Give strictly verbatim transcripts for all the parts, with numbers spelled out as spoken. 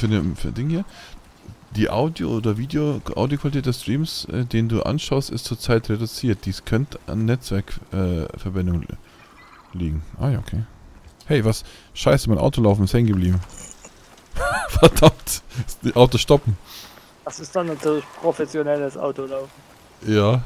für den für Ding hier. Die Audio- oder Video, Audioqualität des Streams, äh, den du anschaust, ist zurzeit reduziert. Dies könnte an Netzwerkverbindung äh, liegen. Ah ja, okay. Hey, was? Scheiße, mein Autolaufen ist hängen geblieben. Verdammt. Das Auto stoppen. Das ist dann natürlich professionelles Autolaufen. Ja.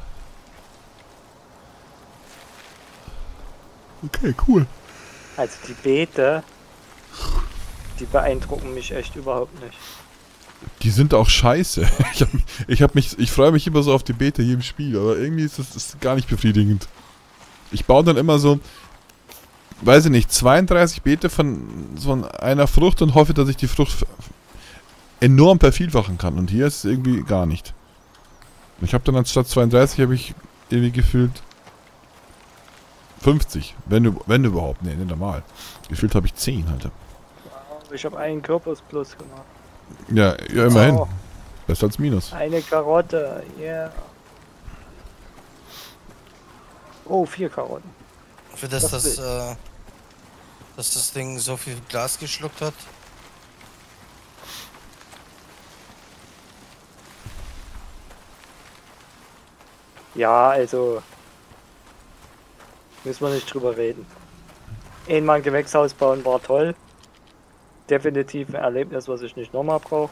Okay, cool. Also die Beete, die beeindrucken mich echt überhaupt nicht. Die sind auch scheiße. Ich hab, ich hab mich, ich freue mich immer so auf die Beete hier im Spiel, aber irgendwie ist das ist gar nicht befriedigend. Ich baue dann immer so, weiß ich nicht, zweiunddreißig Beete von so einer Frucht und hoffe, dass ich die Frucht enorm vervielfachen kann. Und hier ist es irgendwie gar nicht. Ich habe dann anstatt zweiunddreißig habe ich irgendwie gefühlt fünfzig, wenn du, wenn überhaupt, nee, nicht normal. Gefühlt habe ich zehn halt. Ich habe einen Kürbis plus gemacht. Ja, ja immerhin. Oh. Besser als Minus. Eine Karotte, yeah. Oh, vier Karotten. Für das, Das das, äh, dass das Ding so viel Glas geschluckt hat. Ja, also müssen wir nicht drüber reden. Einmal ein Gewächshaus bauen war toll. Definitiv ein Erlebnis, was ich nicht nochmal brauche.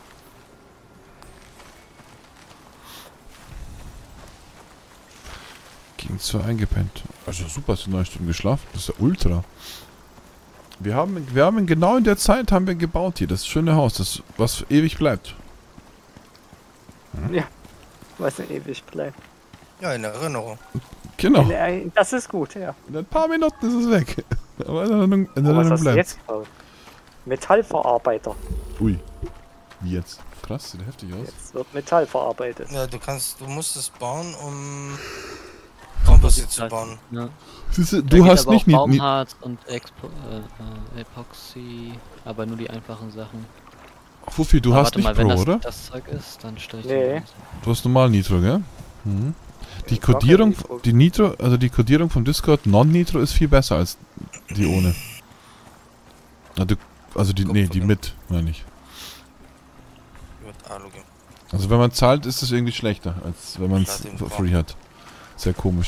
Ging zu eingepennt. Also super, hast du neun Stunden geschlafen. Das ist ja ultra. Wir haben, wir haben genau in der Zeit haben wir gebaut hier. Das schöne Haus, das was ewig bleibt. Hm? Ja, was ja ewig bleibt. Ja, in Erinnerung. Genau. Das ist gut, ja. In ein paar Minuten ist es weg. Aber in Erinnerung, in Oh, was Erinnerung hast du bleibt. jetzt gebaut? Metallverarbeiter. Ui. Wie jetzt? Krass, sieht heftig aus. Jetzt wird Metall verarbeitet. Ja, du kannst, du musst es bauen, um Komposit zu bauen. Ja. Siehste, Da du geht hast aber nicht... auch nie- nie- Baumharz und Expo äh, äh, Epoxy, aber nur die einfachen Sachen. Fuffi, du Aber hast warte nicht mal, wenn Pro, das, oder? das Zeug ist, dann stelle ich Nee. den raus. Du hast normal Nitro, gell? Mhm. Die Ich mach Codierung, kein Nitro. die Nitro, also die Codierung vom Discord Non-Nitro ist viel besser als die ohne. Na, du, also die, nee, die mit, meine ich. Mit Aluge. Also wenn man zahlt, ist es irgendwie schlechter, als wenn man es Lass ihn for vor. free hat. Sehr komisch.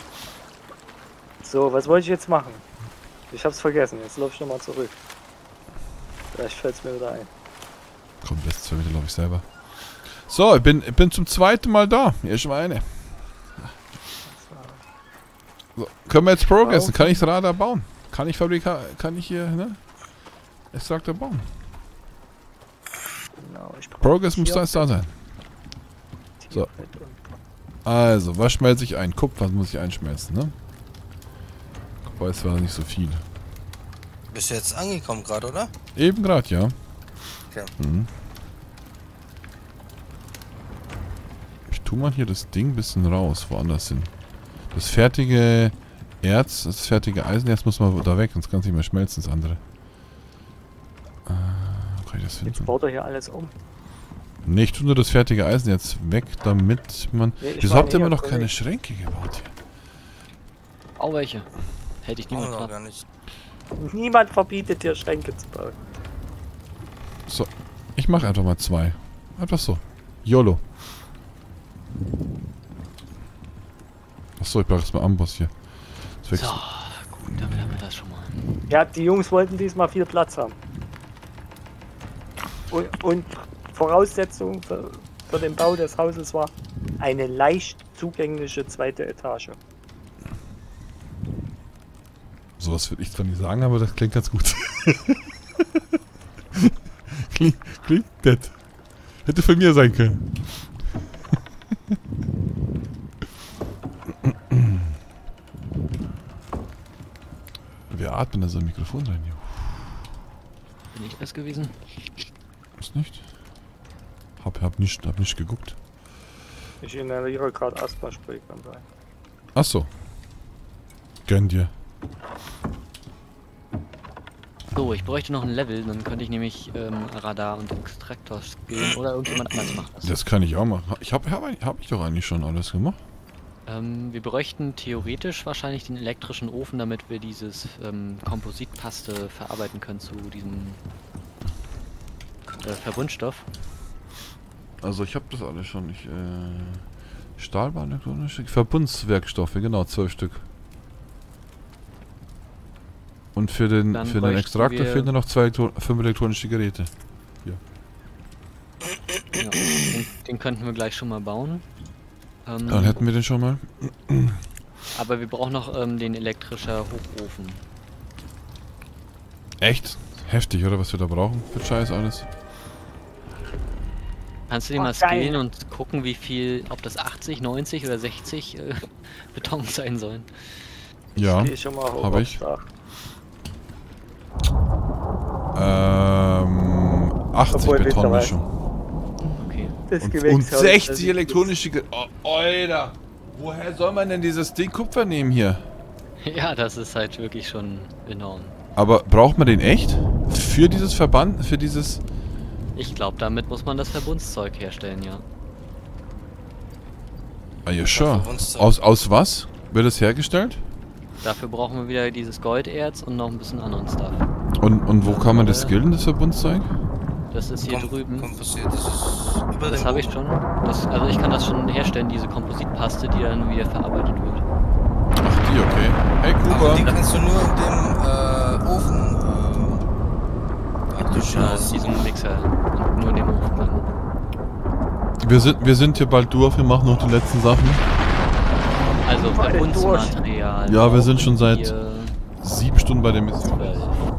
So, was wollte ich jetzt machen? Ich hab's vergessen, jetzt laufe ich nochmal zurück. Vielleicht fällt es mir wieder ein. Komm, das zwei wieder, glaube ich, selber. So, ich bin, ich bin zum zweiten Mal da. Ihr Schweine. So, können wir jetzt progressen? Kann ich das Radar bauen? Kann ich Fabrika... Kann ich hier, ne? Extraktor bauen? Genau, ich brauche Progress muss da jetzt da sein. So. Also, was schmelze ich ein? Kupfer muss ich einschmelzen, ne? Kupfer ist zwar nicht so viel. Bist du jetzt angekommen gerade, oder? Eben gerade, ja. Okay. Mhm. Ich tue mal hier das Ding ein bisschen raus, woanders hin. Das fertige Erz, das fertige Eisenerz muss mal da weg, sonst kann es nicht mehr schmelzen, das andere. Äh, kann ich das Jetzt finden? baut er hier alles um. Ne, ich tue nur das fertige Eisenerz weg, damit man... Nee, ich Wieso meine habt ihr immer hier, noch keine Kollege. Schränke gebaut hier? Auch welche. Hätte ich Oh, niemand noch dran. gar nicht. Niemand verbietet dir Schränke zu bauen. So, ich mache einfach mal zwei. Einfach so. YOLO. Achso, ich brauche jetzt mal Amboss hier. Das So, wächst- gut, damit haben wir das schon mal. Ja, die Jungs wollten diesmal viel Platz haben. Und, und Voraussetzung für, für den Bau des Hauses war eine leicht zugängliche zweite Etage. Sowas würde ich zwar nicht sagen, aber das klingt ganz gut. klingt, klingt nett. Hätte von mir sein können. Wer atmet da so ein Mikrofon rein hier? Bin ich das gewesen? Ist nicht? Hab, hab nicht, hab nicht geguckt. Ich inhaliere gerade Asthma-Spray, kann sein. Achso. Gönn dir. So, ich bräuchte noch ein Level, dann könnte ich nämlich ähm, Radar und Extraktor skillen oder irgendjemand anders macht das. Das kann ich auch machen. Ich hab, hab, hab ich doch eigentlich schon alles gemacht. Ähm, wir bräuchten theoretisch wahrscheinlich den elektrischen Ofen, damit wir dieses ähm, Kompositpaste verarbeiten können zu diesem äh, Verbundstoff. Also ich habe das alles schon. Ich, äh, Stahlbahn, elektronische Verbundswerkstoffe, genau, zwölf Stück. Und für den, Dann für den bräuchten Extraktor wir- fehlen noch zwei Elektro fünf elektronische Geräte. Ja, den, den könnten wir gleich schon mal bauen. Ähm, Dann hätten wir den schon mal. aber wir brauchen noch ähm, den elektrischer Hochofen. Echt? Heftig, oder? Was wir da brauchen für Scheiß alles. Kannst du den Oh, mal geil. skillen und gucken, wie viel, ob das achtzig, neunzig oder sechzig äh, Beton sein sollen? Ja, Geh schon mal hoch hab aufs ich. Dach. Ähm, achtzig Obwohl, wisst ihr Betonmischung. Okay. Das Und, Gewächshaus, und das sechzig ist- elektronische Ge Oh, Alter! Woher soll man denn dieses Ding Kupfer nehmen hier? Ja, das ist halt wirklich schon enorm. Aber braucht man den echt? Für dieses Verband? Für dieses... Ich glaube, damit muss man das Verbundszeug herstellen, ja. Ah ja, sure. Verbundszeug. Aus, aus was wird es hergestellt? Dafür brauchen wir wieder dieses Golderz und noch ein bisschen anderen Stuff. Und, und wo kann man das skillen, das Verbundszeug? Das ist hier Kom drüben. Komposiert, das ist über Das dem habe ich Ofen. schon. Das, also ich kann das schon herstellen, diese Kompositpaste, die dann wieder verarbeitet wird. Ach, die, okay. Hey, Aber Kuba. die kannst du nur in dem äh, Ofen äh, praktisch Ja, aus. diesen Mixer. Und nur in dem Ofen dann. Wir sind, wir sind hier bald durch, wir machen noch die letzten Sachen. Also Voll durch. Verbundsmaterial. Ja, wir sind schon brauchen seit- wir Sieben Stunden bei der Mission. zwölf.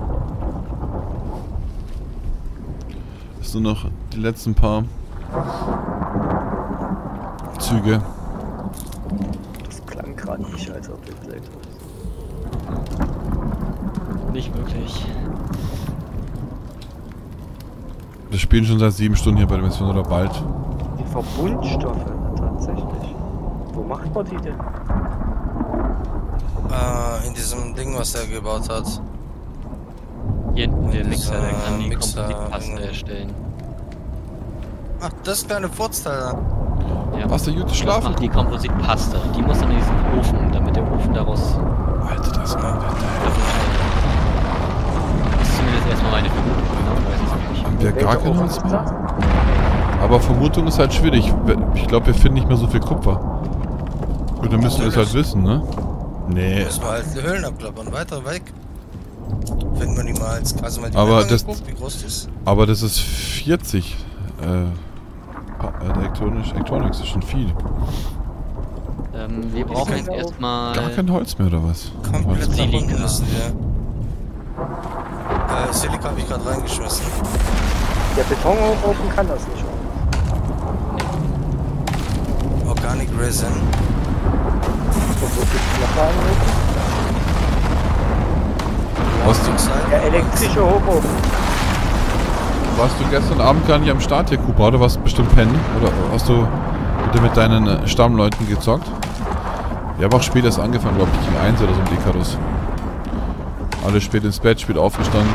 Ist nur noch die letzten paar Züge. Das klang gerade nicht, als ob das Elektro ist. Nicht wirklich. Wir spielen schon seit sieben Stunden hier bei der Mission oder bald. Die Verbundstoffe, tatsächlich. Wo macht man die denn? Äh, in diesem Ding, was er gebaut hat. Hier hinten der Und Mixer, der dieser kann die Mixer Kompositpaste irgendwie. erstellen. Ach, das kleine Furzteil da. Ja. Was, der Jute Das schlafen? macht die Kompositpaste. Die muss dann in diesen Ofen, damit der Ofen daraus. Alter, das ist mein Das ist zumindest erstmal meine Vermutung. Genau, weiß ich nicht. Haben wir gar Welcher kein Ofen Holz ist mehr? das? Aber Vermutung ist halt schwierig. Ich glaube, wir finden nicht mehr so viel Kupfer. Und dann müssen wir es halt wissen, ne? Nee. Müssen wir halt die Höhlen abklappern, weiter weg. Finden wir niemals. Also mal die Aber Map das- angeguckt, wie groß die ist. Aber das ist vierzig. Äh, Pa- äh, Elektronisch, Electronics ist schon viel. Ähm, wir brauchen jetzt erstmal. Gar kein Holz mehr, oder was? Komplett Holz. nach Silika. unten müssen wir. Äh, Silika habe ich gerade reingeschmissen. Der Betonofen kann das nicht. Organic Resin. Und wo gibt's noch einen? Warst du, Der elektrische Hochofen. warst du gestern Abend gar nicht am Start hier, Kuba? Oder warst du bestimmt pennen? Oder hast du wieder mit deinen äh, Stammleuten gezockt? Wir haben auch spät erst angefangen, glaube ich, gegen eins oder so im Icarus. Alle spät ins Bett, spät aufgestanden.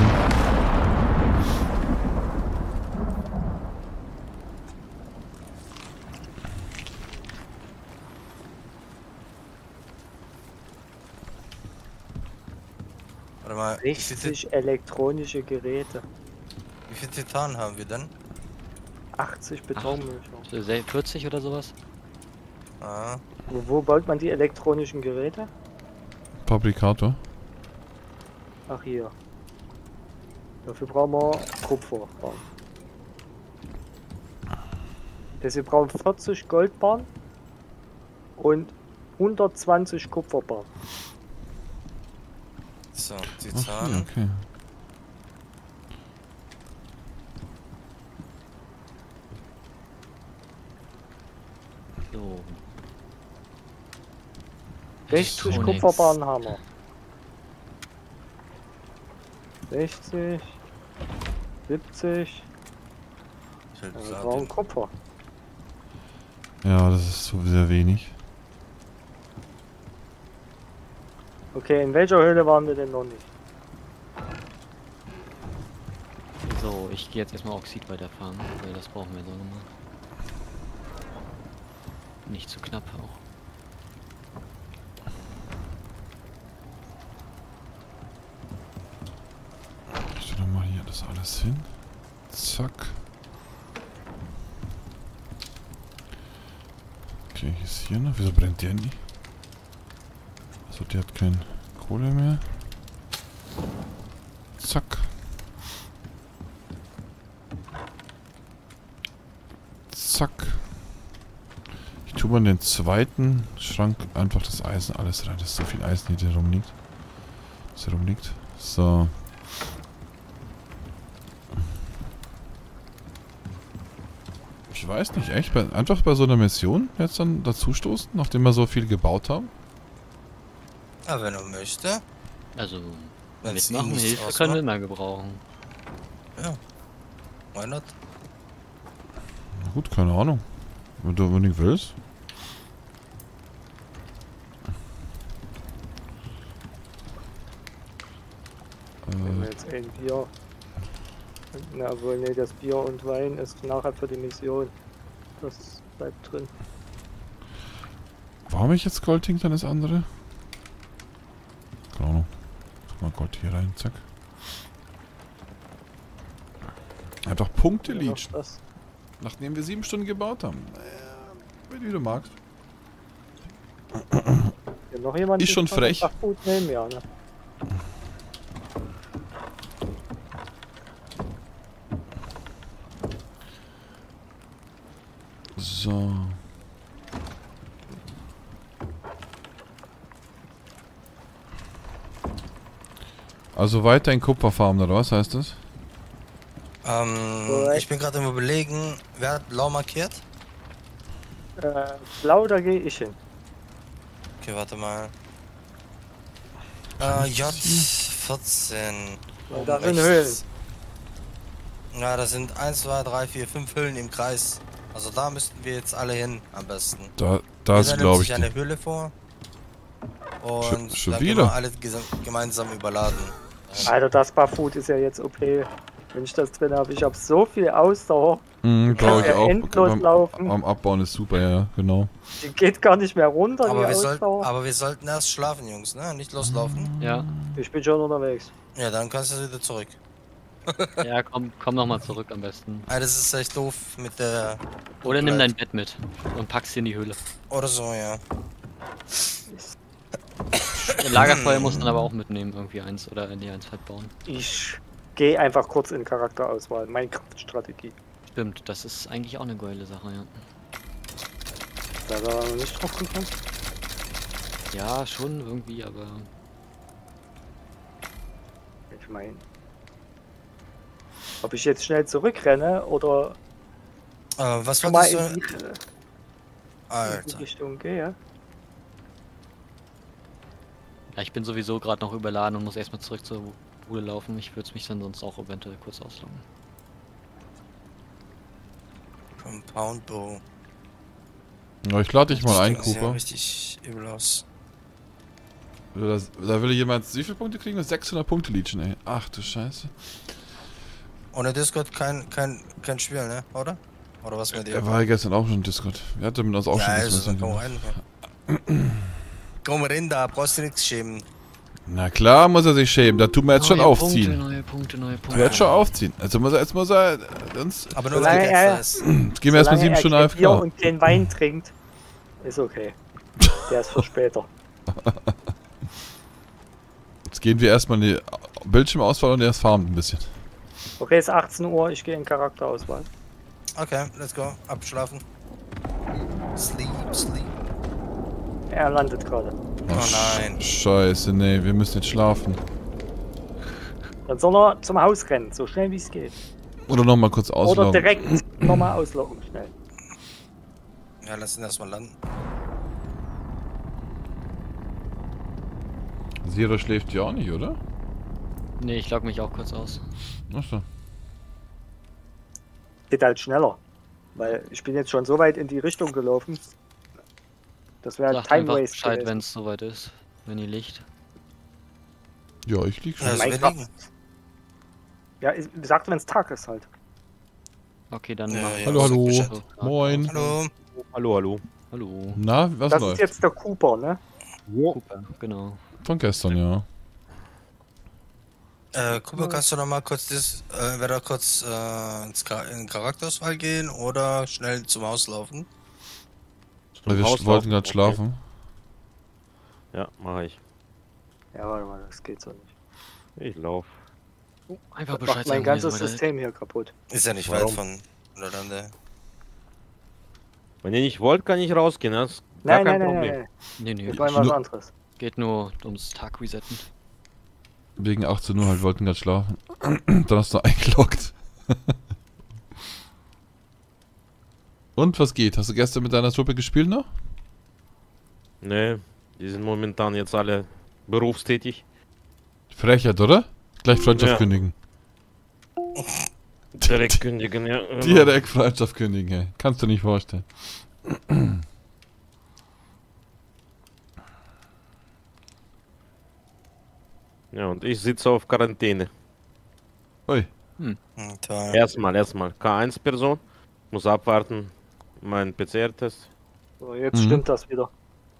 Warte mal, wie viel, sechzig elektronische Geräte. wie viel Titan haben wir denn? achtzig Betonmischung. Äh, vierzig oder sowas? Ah, Wo, wo baut man die elektronischen Geräte? Fabrikator. Ach hier. Dafür brauchen wir Kupfer. Deswegen brauchen wir vierzig Goldbarren und hundertzwanzig Kupferbarren. so, Ach, hier, Titan. okay. So. sechzig Elektronik. Kupferbarren haben wir. sechzig, siebzig, Ich will wir sagen, brauchen Kupfer. Ja, das ist so sehr wenig. Okay, in welcher Höhle waren wir denn noch nicht? So, ich gehe jetzt erstmal Oxid weiterfahren, weil das brauchen wir so nochmal. Nicht zu knapp auch. Ich stelle mal hier das alles hin. Zack. Okay, hier ist hier noch. Wieso brennt der nie? Also der hat keine Kohle mehr. Zack. Zack. Ich tue mal in den zweiten Schrank einfach das Eisen alles rein. Das ist so viel Eisen, hier rumliegt. Das hier rumliegt. So. Ich weiß nicht, echt? Bei, einfach bei so einer Mission jetzt dann dazustoßen, nachdem wir so viel gebaut haben? Ja, wenn du möchtest. Also, Wenn's mitmachen, ihm nichts Hilfe ausmacht. können wir immer gebrauchen. Ja. Why not? Na gut, keine Ahnung. Wenn du unbedingt willst. Wenn wir Äh, jetzt ein Bier. Na wohl, nee, das Bier und Wein ist nachher für die Mission. Das bleibt drin. warum ich jetzt Golding dann das andere? Keine Ahnung. Tu mal Gold hier rein, zack. Einfach Punkte Ja, noch leachen. das. Nachdem wir sieben Stunden gebaut haben. Naja, wie du magst. Hier noch jemand? Ist schon frech. Ach gut, nehmen ja, ne? So. Also weiter in Kupferfarmen, oder was heißt das? Ähm, Korrekt. ich bin gerade im Überlegen, wer hat blau markiert? Äh, blau, da gehe ich hin. Okay, warte mal. Äh, J vierzehn. Und Oben da sind rechts. Höhlen. Ja, das sind eins, zwei, drei, vier, fünf Höhlen im Kreis. Also da müssten wir jetzt alle hin, am besten. Da, das Jeder nimmt glaube ich. sich eine Höhle vor. Und Schon- schon dann können wieder? wir alle gesa- gemeinsam überladen. Alter, das Barfoot ist ja jetzt O P. Wenn ich das drin habe, ich habe so viel Ausdauer. Mhm, glaube ich ja auch. endlos Beim, laufen. am Abbauen ist super, ja, genau. Die geht gar nicht mehr runter, die Aber wir, sollten, Ausdauer. aber wir sollten erst schlafen, Jungs, ne? Nicht loslaufen. Ja. Ich bin schon unterwegs. Ja, dann kannst du wieder zurück. Ja, komm, komm nochmal zurück am besten. Ah, das ist echt doof mit der... Oder nimm dein Bett mit und pack's in die Höhle. Oder so, ja. Lagerfeuer muss man aber auch mitnehmen, irgendwie eins oder in die eins halt bauen. Ich gehe einfach kurz in Charakterauswahl. Minecraft-Strategie. Stimmt, das ist eigentlich auch eine geile Sache, ja. Da war noch nicht drauf gekommen. Ja, schon irgendwie, aber Ich meine. Ob ich jetzt schnell zurückrenne oder Äh, was schon mal wolltest in du? die, in die Alter. Richtung gehe. ja, ich bin sowieso gerade noch überladen und muss erstmal zurück zur Bude laufen. Ich würde mich dann sonst auch eventuell kurz ausloggen. Compound Bow. Ja, ich lade dich mal Das ein, Ding sieht ja Cooper. richtig übel aus. Da, da will jemand wie viele Punkte kriegen? sechshundert Punkte leechen, ey. Ach du Scheiße. Ohne Discord kein, kein, kein Spiel, ne? Oder? Oder was mit dir? Er war ja gestern auch schon im Discord. Er hatte mit uns auch Ja, schon also, Discord dann komm gemacht. rein. Komm rein da, brauchst du nichts schämen. Na klar muss er sich schämen. Da tun wir jetzt schon Neue aufziehen. Punkte, neue Punkte, neue Wir Punkte. jetzt schon aufziehen. Also muss er, jetzt muss er uns... Aber nur Solange weil er- er ist. Jetzt gehen wir erstmal Solange sieben er Stunden kein Bier A F K. und kein Wein trinkt, ist okay. Der ist für später. Jetzt gehen wir erstmal in die Bildschirmauswahl und erst farmen ein bisschen. Okay, es ist achtzehn Uhr, ich gehe in Charakterauswahl. Okay, let's go. Abschlafen. Sleep, sleep. Er landet gerade. Oh nein. Scheiße, nee, wir müssen jetzt schlafen. Dann soll er zum Haus rennen, so schnell wie es geht. Oder nochmal kurz Oder ausloggen. direkt nochmal ausloggen, schnell. Ja, lass ihn erstmal landen. Zero schläft ja auch nicht, oder? Nee, ich log mich auch kurz aus. Achso. Geht halt schneller. Weil ich bin jetzt schon so weit in die Richtung gelaufen. Das wäre Sagt Time einfach Waste Bescheid, gewesen. wenn es soweit ist. Wenn ihr liegt. Ja, ich lieg schon. Ja, also wir Minecraft. liegen. Ja, ich- sagt, wenn es Tag ist halt. Okay, dann Ja, mach ja. Hallo, hallo. Bescheid. So, Moin. Hallo. Hallo, hallo. Hallo. Na, was Das läuft? ist jetzt der Cooper, ne? Cooper, genau. Von gestern, ja. Äh, Kuba, kannst du noch mal kurz das, äh, entweder kurz äh, ins Char in Charakterauswahl gehen oder schnell zum Haus laufen? Weil wir Haus wollten laufen, gerade schlafen. Ja, mache ich. Ja, warte mal, das geht so nicht. Ich lauf. Einfach Das Bescheid macht sagen, mein wenn ihr ganzes soweit seid. System hier kaputt. Ist ja nicht Warum? weit von Lolande. Wenn ihr nicht wollt, kann ich rausgehen. Das ist Nein, gar kein nein, nein, Problem. nein, Nee, nee. wir wollen was Nur- anderes. Geht nur ums Tag resetten. Wegen achtzehn Uhr halt, wollten gerade schlafen. Dann hast du eingeloggt. Und was geht? Hast du gestern mit deiner Truppe gespielt noch? Nee, die sind momentan jetzt alle berufstätig. Frechheit, oder? Gleich Freundschaft Ja. kündigen. Direkt kündigen, ja. genau. Direkt Freundschaft kündigen, ey. Kannst du nicht vorstellen. Ja, und ich sitze auf Quarantäne. Ui. Hm, toll. Erstmal, erstmal. K eins Person. Muss abwarten. Mein P C R-Test. So, jetzt Mhm. stimmt das wieder.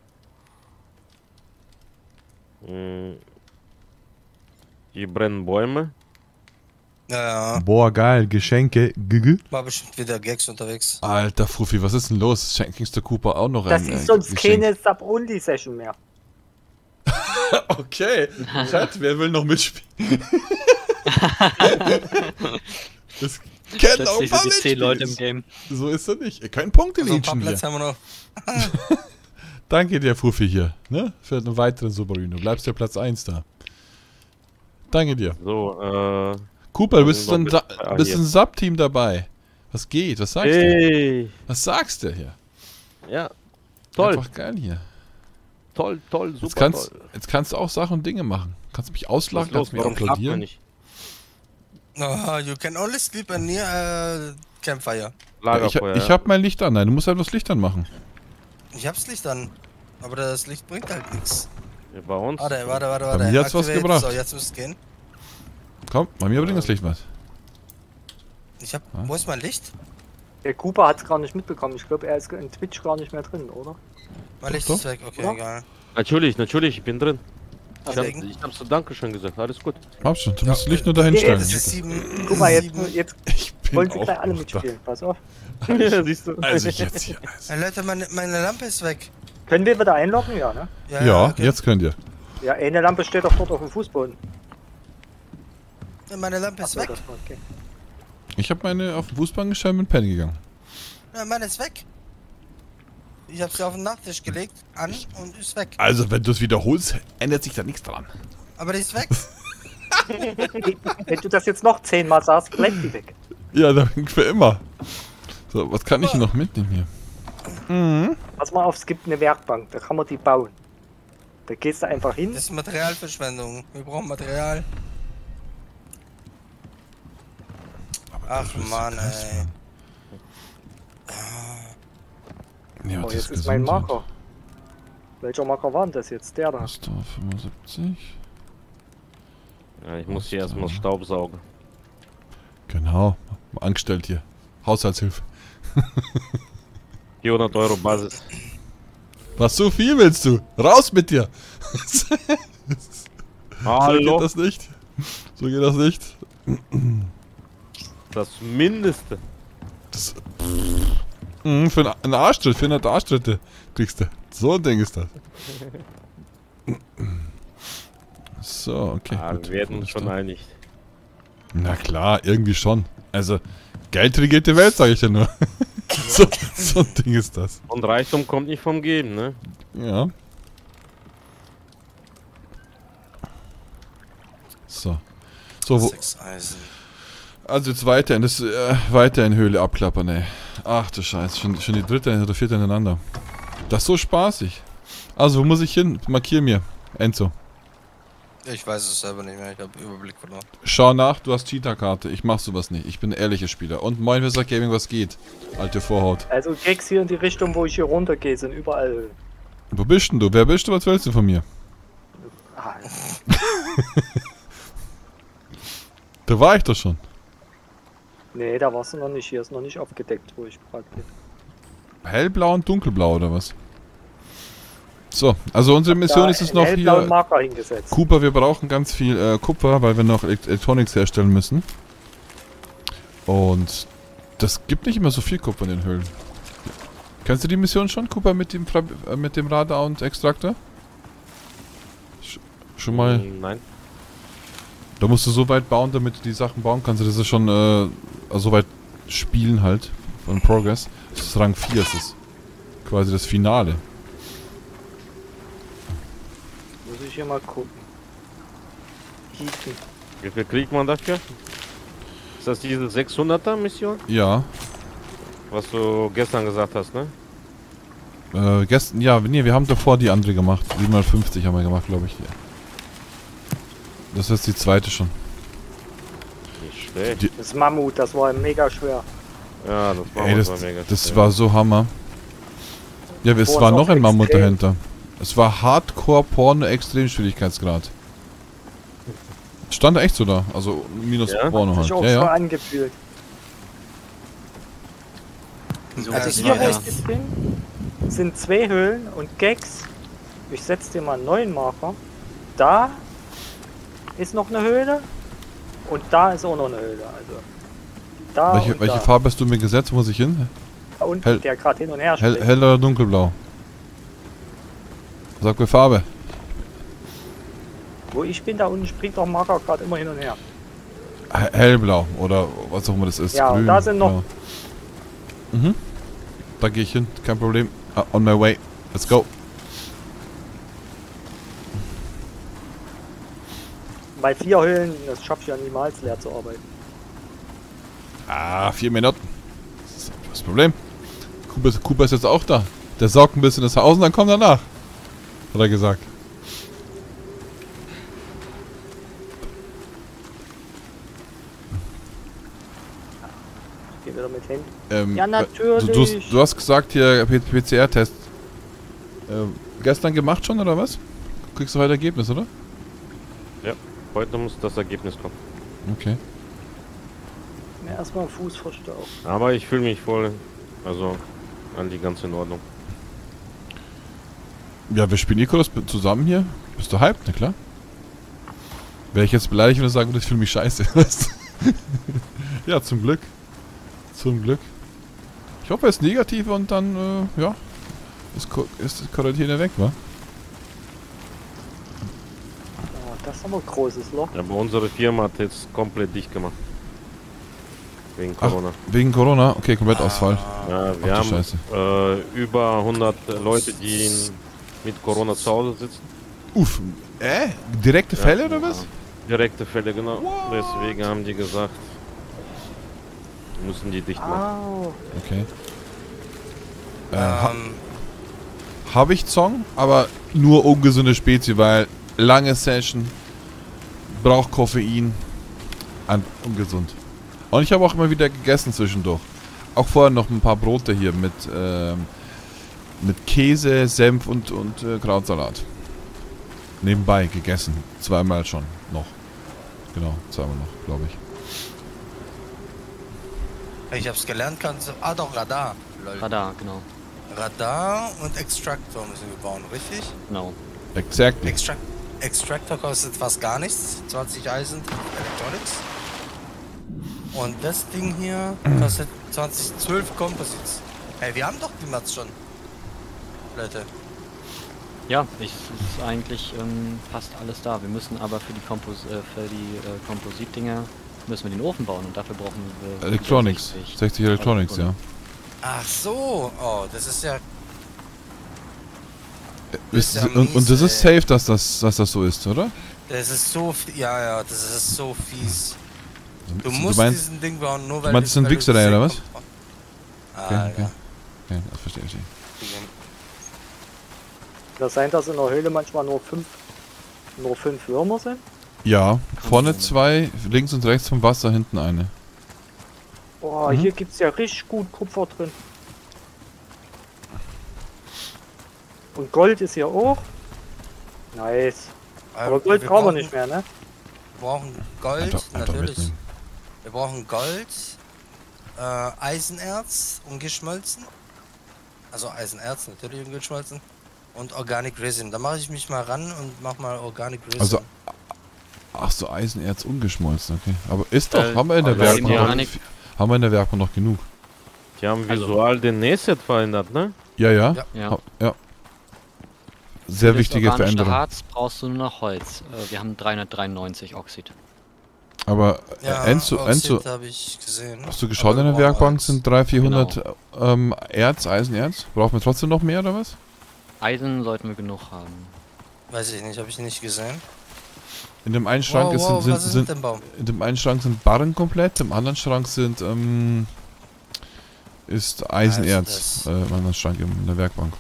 Mm. Hier brennen Bäume. Ja, ja. Boah, geil. Geschenke. Giggle. War bestimmt wieder Gags unterwegs. Alter Fuffi, was ist denn los? Schenkst du Cooper auch noch Das ein ist äh, sonst Geschenk? keine Sub-Only-Session mehr. Okay. Chat, wer will noch mitspielen? Das kennen auch ein Plötzlich paar sind die zehn Leute im mitspielen. Game. So ist er nicht. Ihr könnt Punkte So ein paar leachen hier. Plätze haben wir noch. Danke dir, Fuffi, hier. Ne? Für einen weiteren Subaru. Du bleibst ja Platz eins da. Danke dir. So, äh. Cooper, bist du noch ein, mit- Sa ah, bist hier. ein Sub-Team dabei? Was geht? Was sagst du? Hey! Was sagst du hier? Ja. Toll, Einfach geil hier. toll, toll, super Jetzt kannst, toll. jetzt kannst du auch Sachen und Dinge machen. Kannst mich auslachen, Was ist los? kannst mich Warum klappt man applaudieren. nicht? Oh, you can only sleep near uh, campfire. Ja, ich Lagerfeuer. ich habe mein Licht an. Nein, du musst halt das Licht anmachen. Ich hab's Licht an. Aber das Licht bringt halt nichts. ja, bei uns. Warte, warte, warte, Bei warte. mir hat's was Activate. gebracht. So, jetzt müsste es gehen. Komm, bei mir bringt das Licht was. Ich hab. Was? Wo ist mein Licht? Der Cooper hat es gar nicht mitbekommen. Ich glaube, er ist in Twitch gar nicht mehr drin, oder? Mein Licht doch. ist weg. Okay, Ja. egal. Natürlich, natürlich, ich bin drin. Ich, hab, Deswegen. ich hab's zu Danke schon gesagt, alles gut. Hab schon, du Ja, musst das Licht nur nee, dahin stellen. Das ist sieben. Guck mal, jetzt, sieben. jetzt Ich bin wollen sie auch gleich alle noch da. mitspielen. Pass auf. ja, siehst du. Also jetzt hier. Hey, Leute, meine, meine Lampe ist weg. Können wir wieder einloggen? Ja, ne? Ja, okay. jetzt könnt ihr. Ja, eine Lampe steht doch dort auf dem Fußboden. Meine Lampe ist Achso, weg. das war okay. Ich habe meine auf den Fußball gestellt und bin pennen gegangen. Ja, meine ist weg. Ich hab sie auf den Nachttisch gelegt, an und ist weg. Also, wenn du es wiederholst, ändert sich da nichts dran. Aber die ist weg. Wenn du das jetzt noch zehnmal sagst, bleibt die weg. Ja, dann für immer. So, was kann ich denn noch mitnehmen hier? Mhm. Pass mal auf, es gibt eine Werkbank, da kann man die bauen. Da gehst du einfach hin. Das ist Materialverschwendung. Wir brauchen Material. Ach dafür ist man, so krass, ey. Ja, Oh, das jetzt ist mein Gesundheit. Marker. Welcher Marker war denn das jetzt? Der da. Pastor fünfundsiebzig. Ja, ich muss hier erstmal Staubsaugen. Genau. Angestellt hier. Haushaltshilfe. vierhundert Euro Basis. Was, so viel willst du? Raus mit dir! So geht Hallo? das nicht. So geht das nicht. Das Mindeste. Das, mhm, für einen Arschtritt, vierhundert Arschtritte kriegst du. So ein Ding ist das. So, okay. Ah, gut. wir werden uns schon einig. Na klar, irgendwie schon. Also, Geld regiert die Welt, sage ich ja nur. so, so ein Ding ist das. Und Reichtum kommt nicht vom Geben, ne? Ja. So. So, wo, Sechs Eisen. also jetzt weiter in das, äh, weiter in Höhle abklappern, ey. Ach du Scheiße, schon, schon die dritte oder vierte ineinander. Das ist so spaßig. Also, wo muss ich hin? Markier mir. Enzo. Ich weiß es selber nicht mehr, ich habe Überblick verloren. Schau nach, du hast Cheater-Karte. Ich mach sowas nicht. Ich bin ein ehrlicher Spieler. Und moin, Wisser Gaming, was geht? Alte Vorhaut. Also Gags hier in die Richtung, wo ich hier runtergehe, sind überall. Wo bist denn du? Wer bist du? Was willst du von mir? Ah, Da war ich doch schon. nee, da warst du noch nicht. Hier ist noch nicht aufgedeckt, wo ich gerade bin. Hellblau und dunkelblau oder was? So, also unsere Mission Da ist es einen noch hellblauen hier. Marker hingesetzt. Cooper, wir brauchen ganz viel äh, Kupfer, weil wir noch Elekt Electronics herstellen müssen. Und das gibt nicht immer so viel Kupfer in den Höhlen. Kennst du die Mission schon, Cooper, mit dem, Fra äh, mit dem Radar und Extraktor? Sch schon mal... Nein. Da musst du so weit bauen, damit du die Sachen bauen kannst. Das ist schon, äh, also so weit spielen halt. Von Progress. Das ist Rang vier, das ist quasi das Finale. Muss ich hier mal gucken. Kieken. Wie viel kriegt man dafür? Ist das diese sechshunderter Mission? Ja. Was du gestern gesagt hast, ne? Äh, gestern, ja, nee, wir haben davor die andere gemacht. siebenhundertfünfzig haben wir gemacht, glaube ich. Das ist die zweite schon. Nicht schlecht. Die, Das Mammut, das war mega schwer. Ja, das war, ey, das, war mega das schwer. war so Hammer. Ja, es Boah, war ist noch auch ein Mammut extrem. dahinter. Es war Hardcore-Porno Extremschwierigkeitsgrad. Stand da echt so da. Also minus Ja? Porno Hat halt. sich auch Ja, so ja. angefühlt. So, Also Also das hier, war wo ja- ich jetzt bin, sind zwei Höhlen und Gags. Ich setze dir mal einen neuen Marker. Da ist noch eine Höhle und da ist auch noch eine Höhle. Also da Welche, und welche da. Farbe hast du mir gesetzt? Wo muss ich hin? Und hell- der gerade hin und her Hell, springt. hell oder dunkelblau? Sag mir Farbe. Wo ich bin, da unten springt doch Marker gerade immer hin und her. He- Hellblau oder was auch immer das ist. Ja, und Grün, da sind noch- blau. Mhm. Da gehe ich hin, kein Problem. Ah, on my way. Let's go. Bei vier Höhlen, das schaffe ich ja niemals leer zu arbeiten. Ah, vier Minuten. Das ist das Problem. Kuba ist, Kuba ist jetzt auch da. Der saugt ein bisschen das Haus und dann kommt er nach. Hat er gesagt. Ich gehe wieder mit hin. Ähm, Ja, Du, natürlich. du, hast, du hast gesagt hier P C R-Test. Ähm, gestern gemacht schon oder was? Kriegst du heute Ergebnis, oder? Heute muss das Ergebnis kommen. Okay. Mir erstmal Fuß verstaucht. Aber ich fühle mich voll, also an die ganze in Ordnung. Ja, wir spielen Icarus zusammen hier. Bist du hyped, ne klar? Wäre ich jetzt beleidigt, wenn du sagen würdest, ich fühle mich scheiße. weißt du? Ja, zum Glück. Zum Glück. Ich hoffe, er ist negativ und dann, äh, ja, ist, Ko- ist das Quarantäne weg, wa? Oh, das ist aber ein großes Loch. Aber unsere Firma hat jetzt komplett dicht gemacht. Wegen Ach. Corona. Wegen Corona? Okay, komplett Ausfall. Ja, Ach wir du haben Scheiße. äh, über hundert Leute, die in, mit Corona zu Hause sitzen. Uff, äh? Direkte Ja. Fälle oder was? Direkte Fälle, genau. What? Deswegen haben die gesagt, müssen die dicht machen. Au. Okay. Äh, ha Ähm, Habe ich Zong, aber nur ungesunde Spezie, weil lange Session, braucht Koffein, an, ungesund. Und ich habe auch immer wieder gegessen zwischendurch. Auch vorher noch ein paar Brote hier mit, ähm, mit Käse, Senf und, und äh, Krautsalat. Nebenbei gegessen. Zweimal schon noch. Genau, zweimal noch, glaube ich. ich hab's gelernt, kannst du. Ah, doch, Radar. Lol. Radar, genau. Radar und Extractor müssen wir bauen, richtig? Genau. Exactly. Extract Extractor kostet fast gar nichts. zwanzig Eisen Electronics. Und das Ding hier kostet zwanzig, zwölf Composites. Hey, wir haben doch die Mats schon. Leute. Ja, ich, ist eigentlich ähm, fast alles da. Wir müssen aber für die, Kompos äh, für die äh, Komposit-Dinger müssen wir den Ofen bauen und dafür brauchen wir Electronics. sechzig sechzig Electronics, ja. Ach so. Oh, das ist ja. Ist, ja und, und das mies, ist ey. safe, dass das, dass das so ist, oder? Das ist so. fi- Ja, ja, das ist so fies. Du musst meinst, diesen Ding bauen, nur weil meinst, das sind weil du Wichser, die oder was? Säge- Okay, Ah, okay. ja. Okay, das verstehe ich. Kann das sein, dass in der Höhle manchmal nur fünf, nur fünf Würmer sind? Ja, vorne sein. zwei, links und rechts vom Wasser, hinten eine. Oh, Mhm. hier gibt es ja richtig gut Kupfer drin. Und Gold ist hier auch. Nice. Aber Gold brauchen wir nicht mehr, ne? Wir brauchen Gold, Alter, Alter, natürlich. mitnehmen. Wir brauchen Gold, äh, Eisenerz ungeschmolzen. Also Eisenerz natürlich ungeschmolzen. Und Organic Resin. Da mache ich mich mal ran und mach mal Organic Resin. Also, ach so, Eisenerz ungeschmolzen, okay. Aber ist doch, Äh, haben wir in der aber Werkbank ja, noch, nicht- haben wir in der Werkbank noch genug. Die haben Also- visual den Nähset verändert, ne? Ja, ja. Ja. Ja. Ha- ja. Sehr Für das wichtige organische Veränderung. Harz brauchst du nur noch Holz. Äh, wir haben dreihundertdreiundneunzig Oxid. Aber Ja, äh, Enzo, Enzo, habe ich gesehen. hast du geschaut Aber in der wir brauchen Werkbank? Holz. Sind dreihundert, vierhundert ähm, Erz, Eisenerz? Brauchen wir trotzdem noch mehr oder was? Eisen sollten wir genug haben. Weiß ich nicht, habe ich nicht gesehen. In dem einen Schrank wow, ist, wow, sind, was ist sind, mit dem Baum? in dem einen Schrank sind Barren komplett, im anderen Schrank sind ähm, ist Eisenerz. Also Äh, im anderen Schrank in der Werkbank.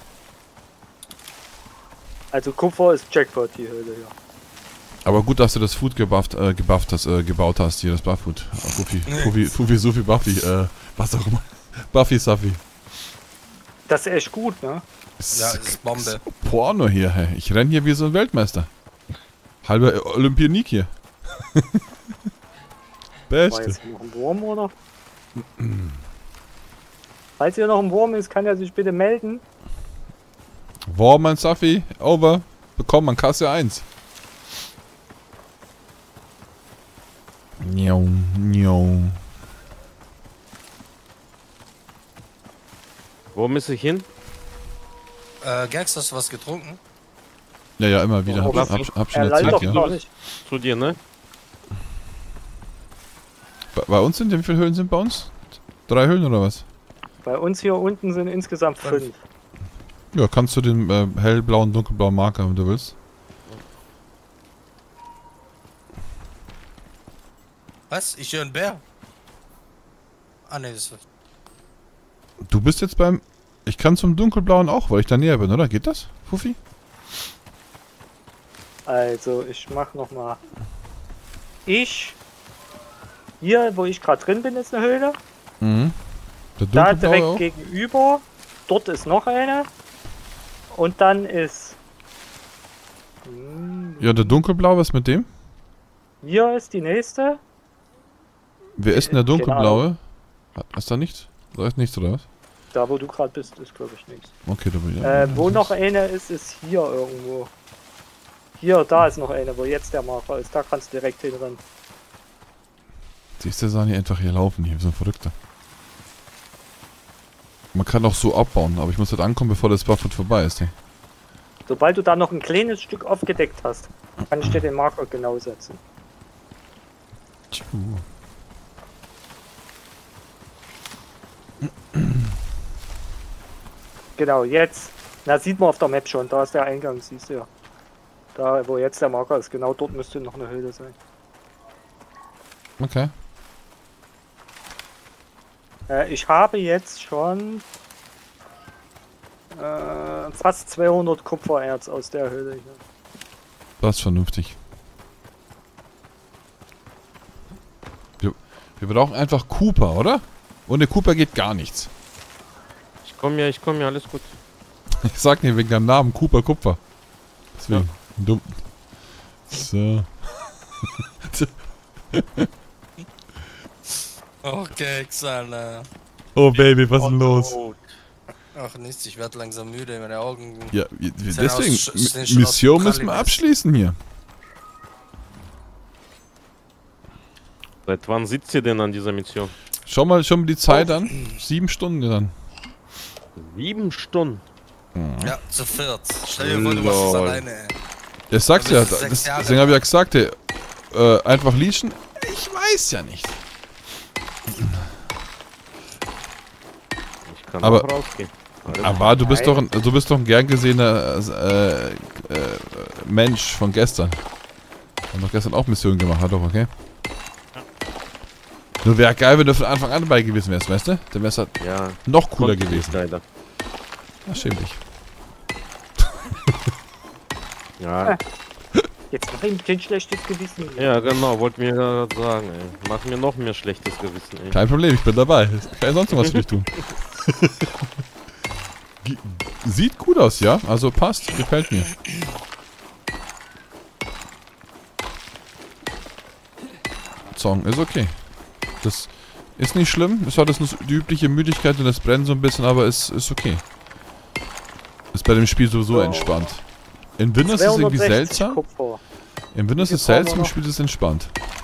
Also Kupfer ist Jackpot, die Höhle hier. Aber gut, dass du das Food gebufft, äh, gebufft hast, äh, gebaut hast, hier das Buff-Food. Äh, Fufi, Nee. Fufi, Fufi, Sufi, Buffy, äh, was auch immer. Buffy, Safi. Das ist echt gut, ne? Ja, ist Bombe. Porno hier, hey. Ich renn hier wie so ein Weltmeister. Halber äh, Olympionik hier. War Beste. jetzt noch ein Wurm, oder? Falls hier noch ein Wurm ist, kann er sich bitte melden. War mein Safi, over. Bekommen man Kasse eins. Njau, njau. Wo muss ich hin? Äh, Gags, hast du was getrunken? Ja, ja, immer wieder. Hab, Oh, hab, hab schon Er lallt erzählt, doch ja. gar nicht. Zu dir, ne? Bei, bei uns sind, wie viele Höhlen sind bei uns? Drei Höhlen oder was? Bei uns hier unten sind insgesamt fünf. Ja, kannst du den äh, hellblauen, dunkelblauen Marker, wenn du willst. Was? Ich höre einen Bär. Ah ne, das ist... Du bist jetzt beim... Ich kann zum dunkelblauen auch, weil ich da näher bin, oder? Geht das, Fufi? Also, ich mach noch mal. Ich. Hier, wo ich gerade drin bin, ist eine Höhle. Mhm. Der Da dunkelblaue direkt auch? gegenüber. Dort ist noch eine. Und dann ist. Hm, Ja, der dunkelblaue, was mit dem? Hier ist die nächste. Wer ist denn der Keine dunkelblaue? Hat- Hast du da nichts? Da ist nichts, oder was? Da, wo du gerade bist, ist glaube ich nichts. Okay, da bin ich. ja. Äh, wo noch eine ist, ist hier irgendwo. Hier, da ist noch eine, wo jetzt der Marker ist. Da kannst du direkt hinrennen. Siehst du, Sani, einfach hier laufen, hier, wie so ein Verrückter. Man kann auch so abbauen, aber ich muss halt ankommen, bevor das Buffet vorbei ist, ey. Sobald du da noch ein kleines Stück aufgedeckt hast, kann ich dir den Marker genau setzen. Tschu. Genau, jetzt. Na, sieht man auf der Map schon. Da ist der Eingang, siehst du ja. Da, wo jetzt der Marker ist. Genau dort müsste noch eine Höhle sein. Okay. Äh, ich habe jetzt schon äh, fast zweihundert Kupfererz aus der Höhle hier. Das ist vernünftig. Wir, wir brauchen einfach Cooper, oder? Ohne Cooper geht gar nichts. Ich komme ja, ich komme ja, alles gut. Ich sag nicht wegen deinem Namen Cooper Kupfer. Deswegen. Dumm. So. Oh, Gags, Alter. Oh Baby, was ist denn los? Ach nichts, ich werde langsam müde, meine Augen... Ja, wir- wir- Sind deswegen, aus- sind M- schon Mission aus müssen wir Pralines. abschließen hier. Seit wann sitzt ihr denn an dieser Mission? Schau mal, schau mal die Zeit an. Sieben Stunden dann. Sieben Stunden. Ja, zu viert. Stell dir vor, du machst das Lol. alleine, ey. Ich sag's Da ja, bist du das, sechs Jahre deswegen habe ich ja gesagt, ey, äh, einfach leashen. Ich weiß ja nicht. Ich kann Aber- auch rausgehen. Alles Aber du bist doch ein, du bist doch ein gern gesehener äh, äh, Mensch von gestern. Wir haben doch gestern auch Missionen gemacht, hat doch, okay? Nur wäre geil, wenn du von Anfang an dabei gewesen wärst, weißt du? Dann wär's halt Ja, noch cooler konnte ich gewesen. leider. Ach, schäm dich. Ja, Jetzt mach ihm kein schlechtes Gewissen. ja, genau, wollte mir gerade sagen, ey. Mach mir noch mehr schlechtes Gewissen, ey. Kein Problem, ich bin dabei. Kann ja sonst noch was für dich tun. Ge- Sieht gut aus, ja? Also passt, gefällt mir. Song ist okay. Das ist nicht schlimm. Es hat das nur die übliche Müdigkeit und das Brennen so ein bisschen, aber es ist okay. Ist bei dem Spiel sowieso So. entspannt. In Windows ist es irgendwie zweihundertsechzig seltsam. Kupfer. In Windows Wie ist es viel brauchen wir seltsam, im noch? Spiel ist es entspannt.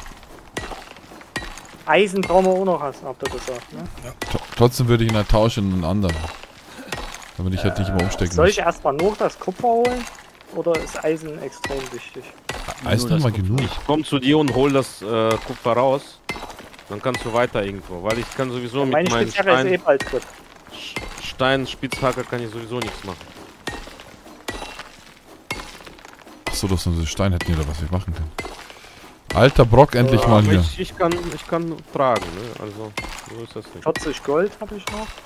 Eisen brauchen wir auch noch, hast habt ihr gesagt, ne? Tr- Trotzdem würde ich ihn halt tauschen in einen anderen. Damit ich halt nicht immer umstecken Soll muss. ich erstmal nur das Kupfer holen? Oder ist Eisen extrem wichtig? Eisen Nur haben wir das genug. Ich komm zu dir und hol das äh, Kupfer raus. Dann kannst du weiter irgendwo. Weil ich kann sowieso Ja, mit meine meinem Spitzhacke ist Stein, eh bald drin. Stein-Spitzhacke kann ich sowieso nichts machen. Achso, dass wir so Stein hätten oder was wir machen können. Alter Brock, endlich Ja, mal Aber hier. ich, ich kann ich kann tragen, ne? Also, so ist das nicht. vierzig Gold habe ich noch.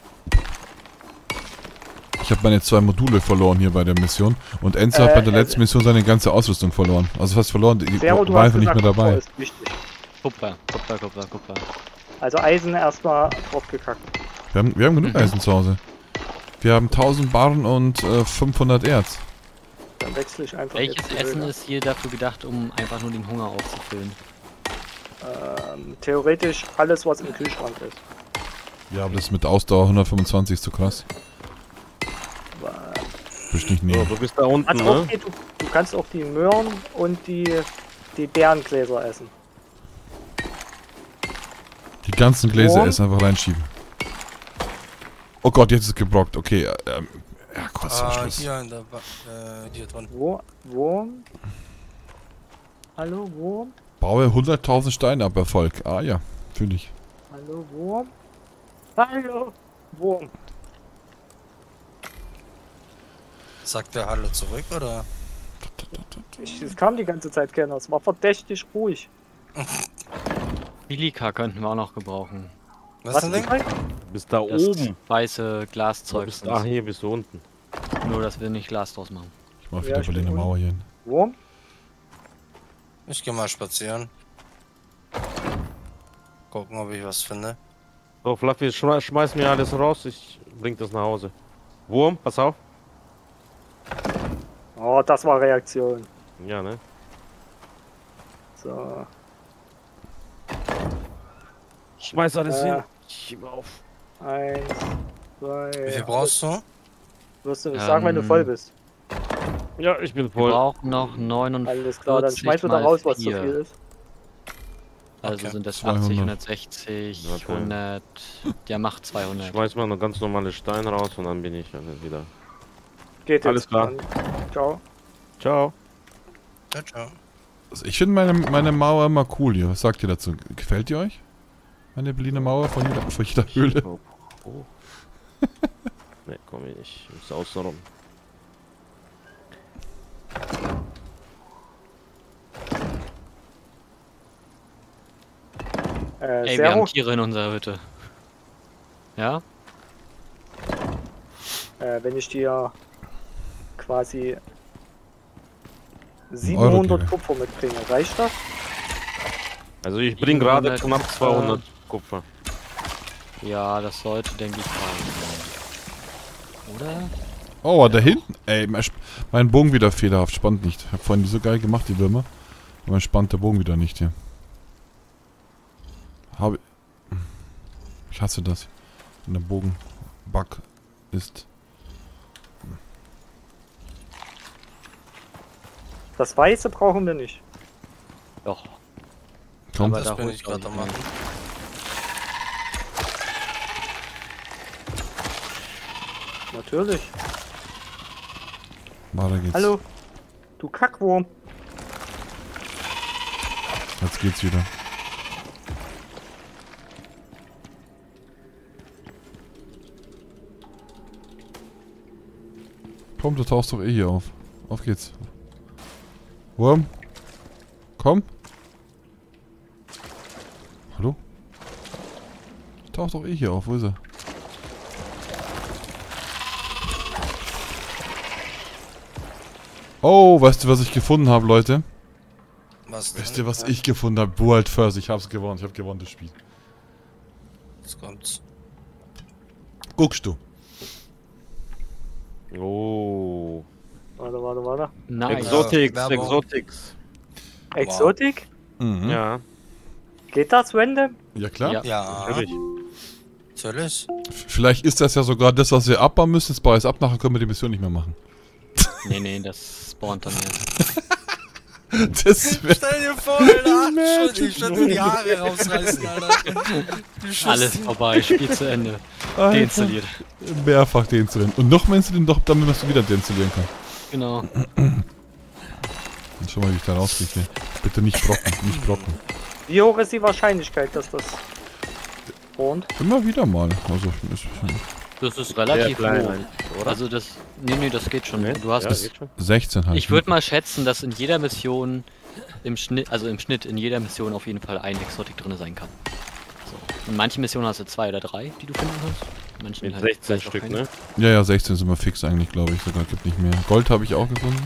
Ich habe meine zwei Module verloren hier bei der Mission. Und Enzo hat Äh, bei der äh, letzten Mission seine ganze Ausrüstung verloren. Also fast verloren, die Zero, du war hast einfach nicht gesagt, mehr Kupfer dabei. ist wichtig. Kupfer, Kupfer, Kupfer, Kupfer. Also Eisen erstmal drauf gekackt. Wir haben, wir haben genug Mhm. Eisen zu Hause. Wir haben tausend Barren und äh, fünfhundert Erz. Dann wechsle ich einfach Welches jetzt die Essen Bilder. ist hier dafür gedacht, um einfach nur den Hunger aufzufüllen? Ähm, theoretisch alles, was im Kühlschrank ist. Ja, aber das mit Ausdauer hundertfünfundzwanzig ist zu krass. Bist nicht So, nehmen. du bist da unten, Kannst auch ne? die, du, du kannst auch die Möhren und die, die Beerengläser essen. Die ganzen Gläser Wurm. essen, einfach reinschieben. Oh Gott, jetzt ist es gebrockt. Okay, äh, ähm, ja, kurz vor Ah, Schluss. hier in der Ba- äh, hier drin. Wo? Wurm? Hallo, Wurm? Baue hunderttausend Steine ab, Erfolg. Ah ja, fühle ich. Hallo, Wurm? Hallo, Wurm. Sagt der Hallo zurück oder? Ich, es kam die ganze Zeit keiner. Es war verdächtig ruhig. Bilika könnten wir auch noch gebrauchen. Was, ist denn? ist das? Bist da Das oben. weiße Du Glaszeug. bist, ach, hier bist du unten. Nur, dass wir nicht Glas draus machen. Ich mach Ja, wieder ich Berliner bin Mauer hier hin. Wurm? Ich geh mal spazieren. Gucken, ob ich was finde. So, Fluffy, schme schmeiß mir alles raus, ich bring das nach Hause. Wurm, pass auf. Oh, das war Reaktion. Ja, ne? So. Schmeiß alles Äh. hin. Schieb auf. Eins, zwei. Wie viel brauchst du? Wirst du nicht sagen, wenn du Ähm, voll bist. Ja, ich bin Wir voll. brauchen noch neunundvierzig Alles klar, dann schmeiß wieder mal raus, was zu vier. viel ist. Also Okay. sind das zweihundert. achtzig, hundertsechzig, Okay. hundert. Der macht zweihundert. Schmeiß mal noch ganz normale Steine raus und dann bin ich dann wieder. Geht Alles jetzt. klar. Dann. Ciao. Ciao. Ciao, ciao. Also ich finde meine, meine Mauer immer cool hier. Was sagt ihr dazu? Gefällt die euch? Meine Berliner Mauer von jeder, von jeder Höhle? Oh. Oh. Ne, komm ich nicht. Ich muss außen rum. Äh, Ey, wir haben Zero, Tiere in unserer Hütte. Ja? äh, wenn ich dir quasi Euro siebenhundert gebe. Kupfer mitbringe, reicht das? Also ich bring gerade siebenhundert knapp zweihundert Kupfer. Ja, das sollte, denke ich, reichen. Oder? Oh, da hinten. Ey, mein, Sp- mein Bogen wieder fehlerhaft. Spannt nicht. Ich hab vorhin die so geil gemacht, die Würmer. Aber mein spannt der Bogen wieder nicht hier. Habe. Ich hasse das. Wenn der Bogen Bug ist. Das Weiße brauchen wir nicht. Doch. Komm. Aber Das da bin hol ich ich auch gerade am nicht machen. Natürlich. Weiter geht's. Hallo. Du Kackwurm. Jetzt geht's wieder. Komm, du tauchst doch eh hier auf. Auf geht's. Wurm. Komm. Hallo? Tauch doch eh hier auf. Wo ist er? Oh, weißt du, was ich gefunden habe, Leute? Was denn? Wisst ihr, was ich gefunden habe? World First. Ich hab's gewonnen. Ich hab gewonnen, das Spiel. Jetzt kommt's. Guckst du. Oh. Warte, warte, warte. Nice. Exotics, Werbung. Exotics. Exotik? Mhm. Ja, Geht das, Random? Ja, klar. Ja. Ja, natürlich. natürlich. F- Vielleicht ist das ja sogar das, was wir abbauen müssen. Jetzt baue ich es ab, nachher können wir die Mission nicht mehr machen. Nee, nee, das spawnt dann erst. Das wär, Stell dir vor, Alter, ich würde mir die Haare rausreißen, Alter. Du Schuss. Alles vorbei, Spiel zu Ende. Alter. Deinstalliert. Mehrfach deinstallieren. Und nochmal installieren, doch, damit man es wieder deinstallieren kann. Genau. Und schau mal, wie ich da rauskriege. Bitte nicht brocken, nicht brocken. Wie hoch ist die Wahrscheinlichkeit, dass das wohnt? Immer wieder mal. Also, ist, Das ist relativ klein, hoch. oder? Also das. Nee, nee, das geht schon. Nee? Du hast Ja, das. geht schon. sechzehn halt. Ich würde mal schätzen, dass in jeder Mission im Schnitt, also im Schnitt in jeder Mission auf jeden Fall ein Exotik drin sein kann. So. In manchen Missionen hast du zwei oder drei, die du finden kannst. In manchen Mit halt sechzehn vielleicht auch Stück, keine. ne? Ja, ja, sechzehn sind wir fix eigentlich, glaube ich. Sogar gibt nicht mehr. Gold habe ich auch gefunden.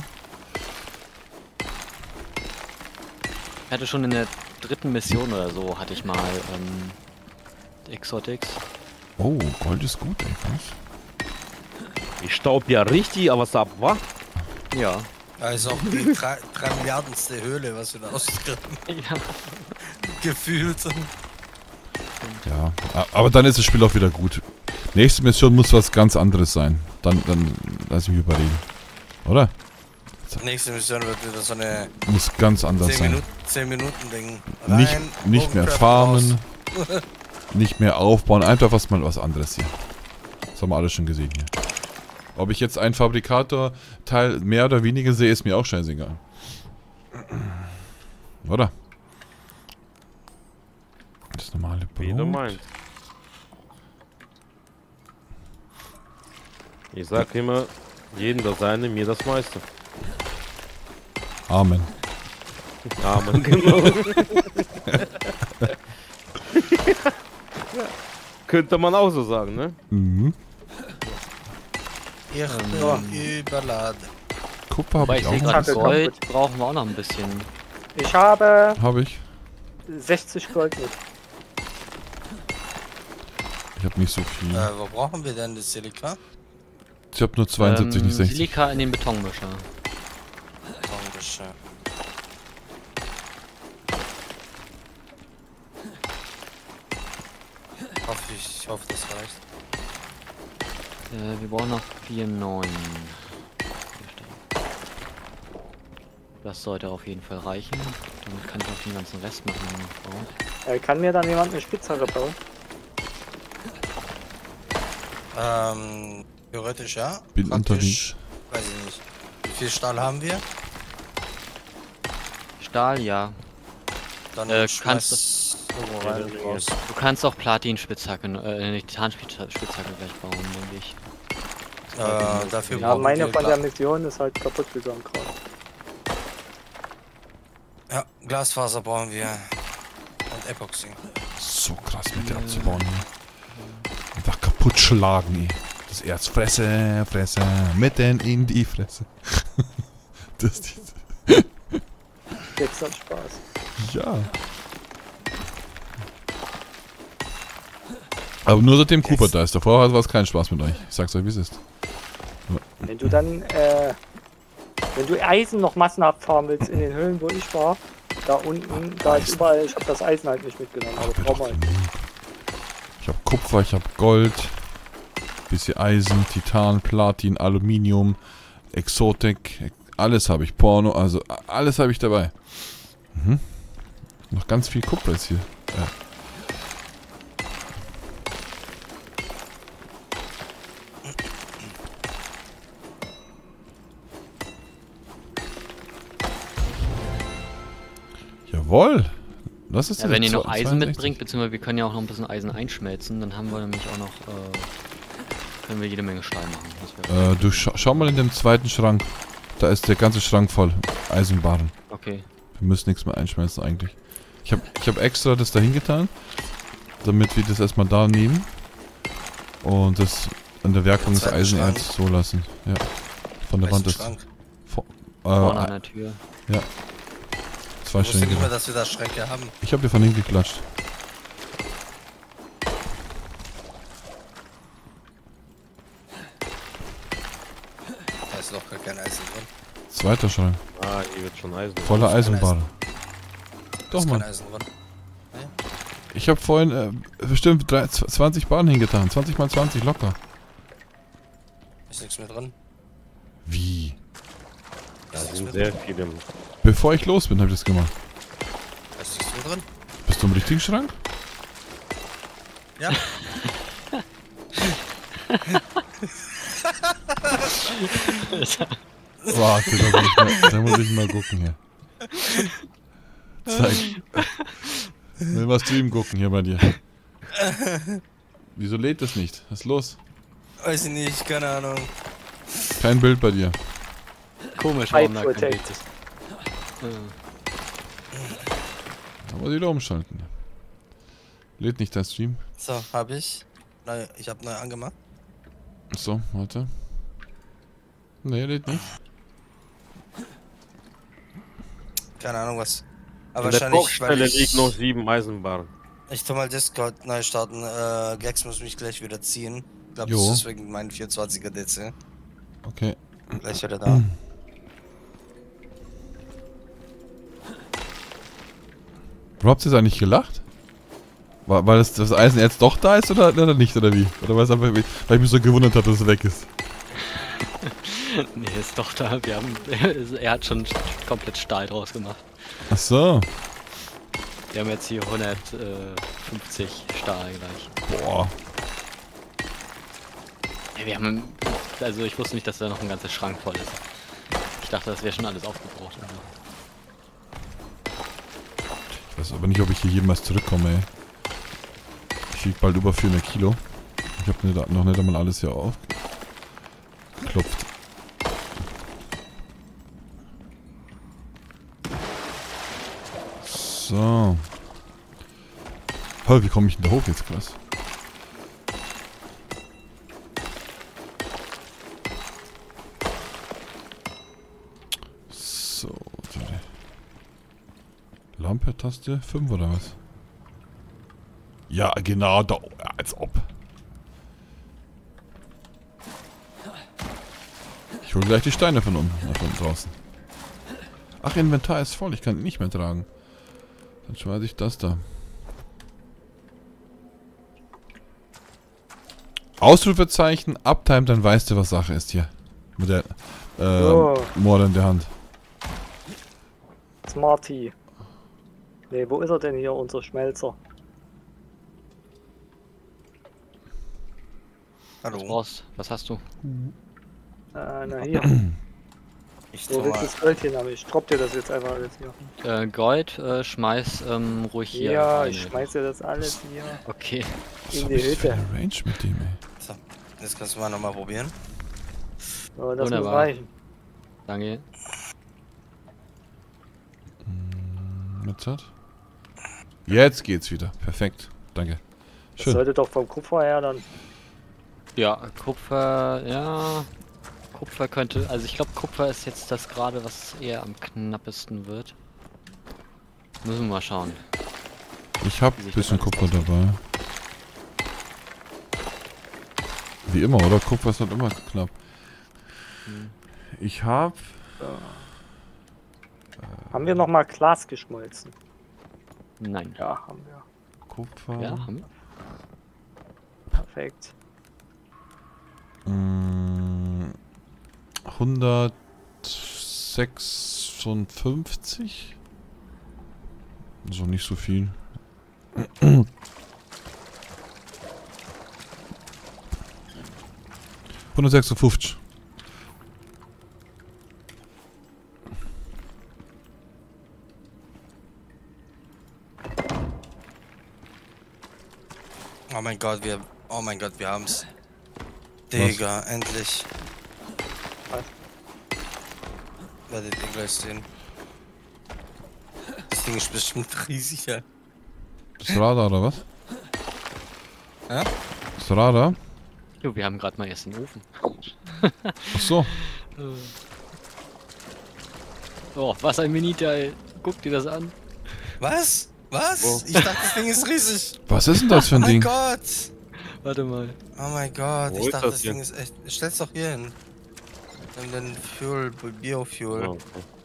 Ich hatte schon in der dritten Mission oder so, hatte ich mal ähm, Exotics. Oh, Gold ist gut, ey. Was? Ich staub ja richtig, aber was ab, wa? Ja. Da ist auch die drei, drei Milliardenste Höhle, was wir da ausgraben. Ja. Gefühlt. Ja, a- aber dann ist das Spiel auch wieder gut. Nächste Mission muss was ganz anderes sein. Dann, dann lass ich mich überreden. Oder? Nächste Mission wird wieder so eine Muss ganz anders zehn sein. Minuten, zehn Minuten Ding. Nicht, Rein, nicht mehr Bogencraft farmen, raus. nicht mehr aufbauen, einfach was mal was anderes hier. Das haben wir alles schon gesehen hier. Ob ich jetzt einen Fabrikator-Teil mehr oder weniger sehe, ist mir auch scheißegal. Oder? Das normale Wie du Brot. meinst. Ich sag immer, jedem das seine, mir das meiste. Amen. Amen, genau. Könnte man auch so sagen, ne? Mhm. Ich bin überladen. Kupfer habe Wobei ich ich auch sehe noch. gerade, Kacke Gold brauchen wir auch noch ein bisschen. Ich habe Habe ich. sechzig Gold mit. Ich habe nicht so viel. Äh, wo brauchen wir denn das Silika? Ich habe nur zweiundsiebzig, ähm, nicht sechzig. Silika in den Betonmischer. Dankeschön. Hoffe ich, ich hoffe, das reicht. Äh, wir brauchen noch vier neun. Das sollte auf jeden Fall reichen. Damit kann ich auch den ganzen Rest machen, den ich noch brauche. Äh, kann mir dann jemand eine Spitzhacke bauen? Ähm, theoretisch ja. Bin Praktisch, weiß ich nicht. Wie viel Stahl haben wir? Stahl, ja. Dann Äh, schmeiß kannst das irgendwo rein und raus. Du kannst auch Platin-Spitzhacke, äh, nicht Titanspitzhacke gleich bauen, denke ich. Äh, dafür Ja, brauchen meine wir von Gla der Mission ist halt kaputt gegangen gerade. Ja, Glasfaser brauchen wir. Und Epoxy. So krass mit der abzubauen hier. Einfach kaputt schlagen, ey. Das Erz fresse, fresse, mitten in die Fresse. Das ist die, Jetzt hat Spaß. ja. Aber nur seitdem Cooper da ist. Davor war es kein Spaß mit euch. Ich sag's euch, wie es ist. Wenn du dann, äh, wenn du Eisen noch massenhaft farmen willst in den Höhlen, wo ich war, da unten, da ist Eisen. überall, ich habe das Eisen halt nicht mitgenommen, aber Ach, brauch mal. Ich hab Kupfer, ich hab Gold, bisschen Eisen, Titan, Platin, Aluminium, Exotik, alles habe ich, Porno, also alles habe ich dabei. Mhm. Noch ganz viel Kupfer ist hier. Ja. Jawohl! Was ist Ja, denn wenn ihr das? noch Eisen zweiundsechzig? mitbringt, beziehungsweise wir können ja auch noch ein bisschen Eisen einschmelzen, dann haben wir nämlich auch noch, äh, können wir jede Menge Stahl machen. Das wär- Äh, du scha schau mal in dem zweiten Schrank. Da ist der ganze Schrank voll. Eisenbarren. Okay. Wir müssen nichts mehr einschmelzen eigentlich. Ich habe ich hab extra das dahin getan, damit wir das erstmal da nehmen. Und das an der Werkung des zweiten Eisenerz so lassen. Ja. Von der Weißen Wand ist. Schrank. Vor, Vorne an äh, der Tür. zwei Ich wusste nicht mehr, Schränke. dass wir da Schränke haben. Ich habe dir von hinten geklatscht. Da ist doch gar kein Eisen drin. Zweiter Schrank. Ah, hier wird schon Eisen. Voller ist kein Eisenbarren. Da Doch, ist kein Mann. Eisen drin. Ich habe vorhin äh, bestimmt drei- zwanzig Bahnen hingetan. zwanzig mal zwanzig locker. Ist nichts mehr drin. Wie? Da Ist sind nichts sehr mehr viele. Bevor ich los bin, habe ich das gemacht. drin? Ist nichts mehr drin? Bist du im richtigen Schrank? Ja. Warte, da muss ich mal, da muss ich mal gucken hier. Zeig. Will mal Stream gucken hier bei dir. Wieso lädt das nicht? Was ist los? Weiß ich nicht, keine Ahnung. Kein Bild bei dir. Komisch, High warum da kein Protect. Bild ist. Äh, Da muss ich wieder umschalten. Lädt nicht dein Stream. So, hab ich. Neu, ich hab neu angemacht. So, warte. Nee, lädt nicht. Keine Ahnung was. Aber An der wahrscheinlich, Kochstelle weil ich, liegt noch sieben Eisenbahnen. ich tu mal Discord neu starten. Äh, Gex muss mich gleich wieder ziehen. Ich glaube, Jo. das ist wegen meinen vierundzwanziger D C. Okay. Gleich wieder da. Wo habt ihr jetzt eigentlich gelacht? War, weil das, das Eisen jetzt doch da ist oder, oder nicht, oder wie? Oder weil, es einfach, weil ich mich so gewundert habe, dass es weg ist? nee, ist doch da. Wir haben, er hat schon komplett Stahl draus gemacht. Ach so. Wir haben jetzt hier hundertfünfzig Stahl gleich. Boah. Ja, wir haben, also ich wusste nicht, dass da noch ein ganzer Schrank voll ist. Ich dachte, das wäre schon alles aufgebraucht. Also. Ich weiß aber nicht, ob ich hier jemals zurückkomme, ey. Ich wiege bald über vierhundert Kilo. Ich habe nicht, noch nicht einmal alles hier aufgeklopft. So. Hör, wie komme ich denn da hoch jetzt, krass? So, die Lampe-Taste fünf oder was? Ja, genau, da, ja, als ob. Ich hole gleich die Steine von unten, von draußen. Ach, Inventar ist voll, ich kann ihn nicht mehr tragen. Dann schmeiße ich das da. Ausrufezeichen, Uptime, dann weißt du, was Sache ist hier. Mit der äh, So. Morde in der Hand. Smarty. Ne, wo ist er denn hier, unser Schmelzer? Was Hallo. brauchst, was hast du? Äh, na hier. Ich Wo tu willst du mal. das Gold hin? Aber ich dropp dir das jetzt einfach alles hier. Äh, Gold, äh, schmeiß ähm, ruhig hier Ja, rein. ich schmeiße das alles hier Okay. Was in hab die ich für Hütte. eine Range mit dem, ey? So, jetzt kannst du mal nochmal probieren. So, das muss Wunderbar. reichen. Danke. Mit hat? Jetzt geht's wieder. Perfekt. Danke. Das Schön. sollte doch vom Kupfer her dann. Ja, Kupfer, ja. Kupfer könnte, also ich glaube Kupfer ist jetzt das gerade, was eher am knappesten wird. Müssen wir mal schauen. Ich hab Wie ein sich bisschen das alles Kupfer dabei. Wie immer, oder? Kupfer ist halt immer knapp. Hm. Ich hab... Haben wir noch mal Glas geschmolzen? Nein. Ja, haben wir. Kupfer... Ja, haben wir. Perfekt. Mm, hundertsechsundfünfzig? Also nicht so viel. hundertsechsundfünfzig. Oh mein Gott, wir. Oh mein Gott, wir haben's. Digga, endlich. Was? Werdet ihr gleich sehen. Das Ding ist bestimmt riesig, ja. Das Radar oder was? Ja? Das Radar? Jo, wir haben gerade mal erst den Ofen. Ach so. Oh, was ein Mini-Teil. Guck dir das an. Was? Was? Wo? Ich dachte, das Ding ist riesig. Was ist denn das für Oh ein mein Ding? Gott. Warte mal. Oh mein Gott. Wo Ich ist dachte, das das hier? Ding ist echt. Stell's doch hier hin. In den Fuel, Biofuel. Ja, okay.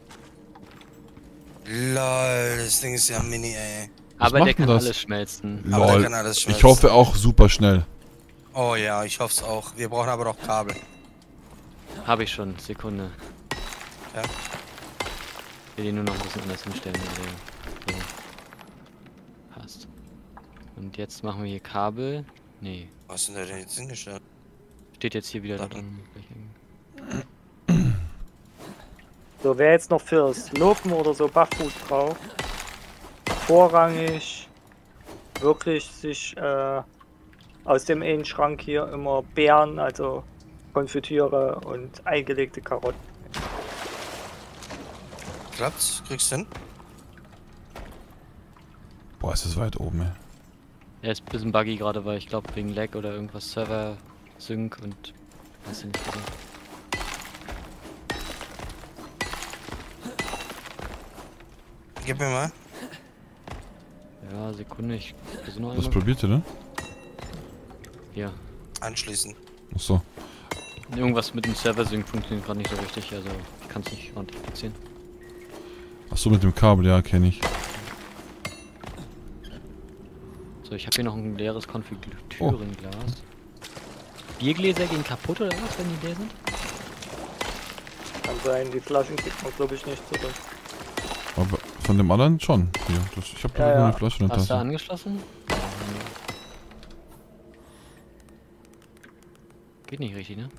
Lol, das Ding ist ja mini, ey. Aber macht der denn kann das? alles schmelzen. Aber der Lol. kann alles Ich schmelzen. hoffe auch super schnell. Oh ja, ich hoffe es auch. Wir brauchen aber noch Kabel. Habe ich schon. Sekunde. Ja. Ich will den nur noch ein bisschen anders hinstellen. Also, so. Passt. Und jetzt machen wir hier Kabel. Nee, Was sind da denn jetzt hingestellt? steht jetzt hier wieder da Warte. drin. So, wer jetzt noch fürs Lopen oder so Barfuß braucht, vorrangig wirklich sich äh, aus dem einen Schrank hier immer Beeren, also Konfitüre und eingelegte Karotten. Klappt's? Kriegst du hin? Boah, ist das weit oben, ey. Er ist ein bisschen buggy gerade, weil ich glaube wegen Lag oder irgendwas Server Sync und weiß ich nicht genau. Gib mir mal. Ja, Sekunde, ich versuche noch Was einmal. probiert ihr denn? Hier. Anschließen. Achso. Irgendwas mit dem Server Sync funktioniert gerade nicht so richtig, also ich kann es nicht ordentlich platzieren. Achso, mit dem Kabel, ja, kenne ich. So, ich habe hier noch ein leeres Konfitürenglas. Biergläser gehen kaputt oder was, wenn die leer sind? Kann sein, die Flaschen kriegt man glaube ich nicht zurück. Aber von dem anderen schon. Hier, das, ich habe Ja, nur ja. eine Flasche in der Hast du Tasse. angeschlossen? Geht nicht richtig, ne?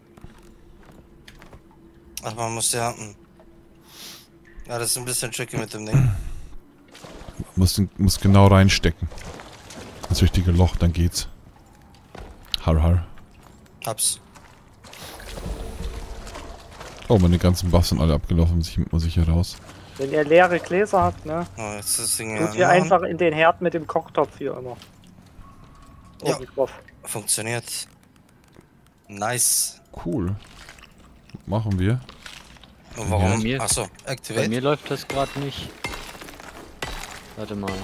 Ach, man muss ja. Hm. Ja, das ist ein bisschen tricky mit dem Ding. Muss, muss genau reinstecken. Das richtige Loch, dann geht's. Har har. Hab's. Oh, meine ganzen Buffs sind alle abgelaufen, muss ich, muss ich hier raus. Wenn ihr leere Gläser habt, ne, Oh, jetzt ist das Ding tut ja ihr anmachen. einfach in den Herd mit dem Kochtopf hier immer. Ja. Oben drauf. Funktioniert. Nice. Cool. Machen wir. Und Bei warum? mir- Achso, Bei Activate. mir läuft das gerade nicht. Warte mal.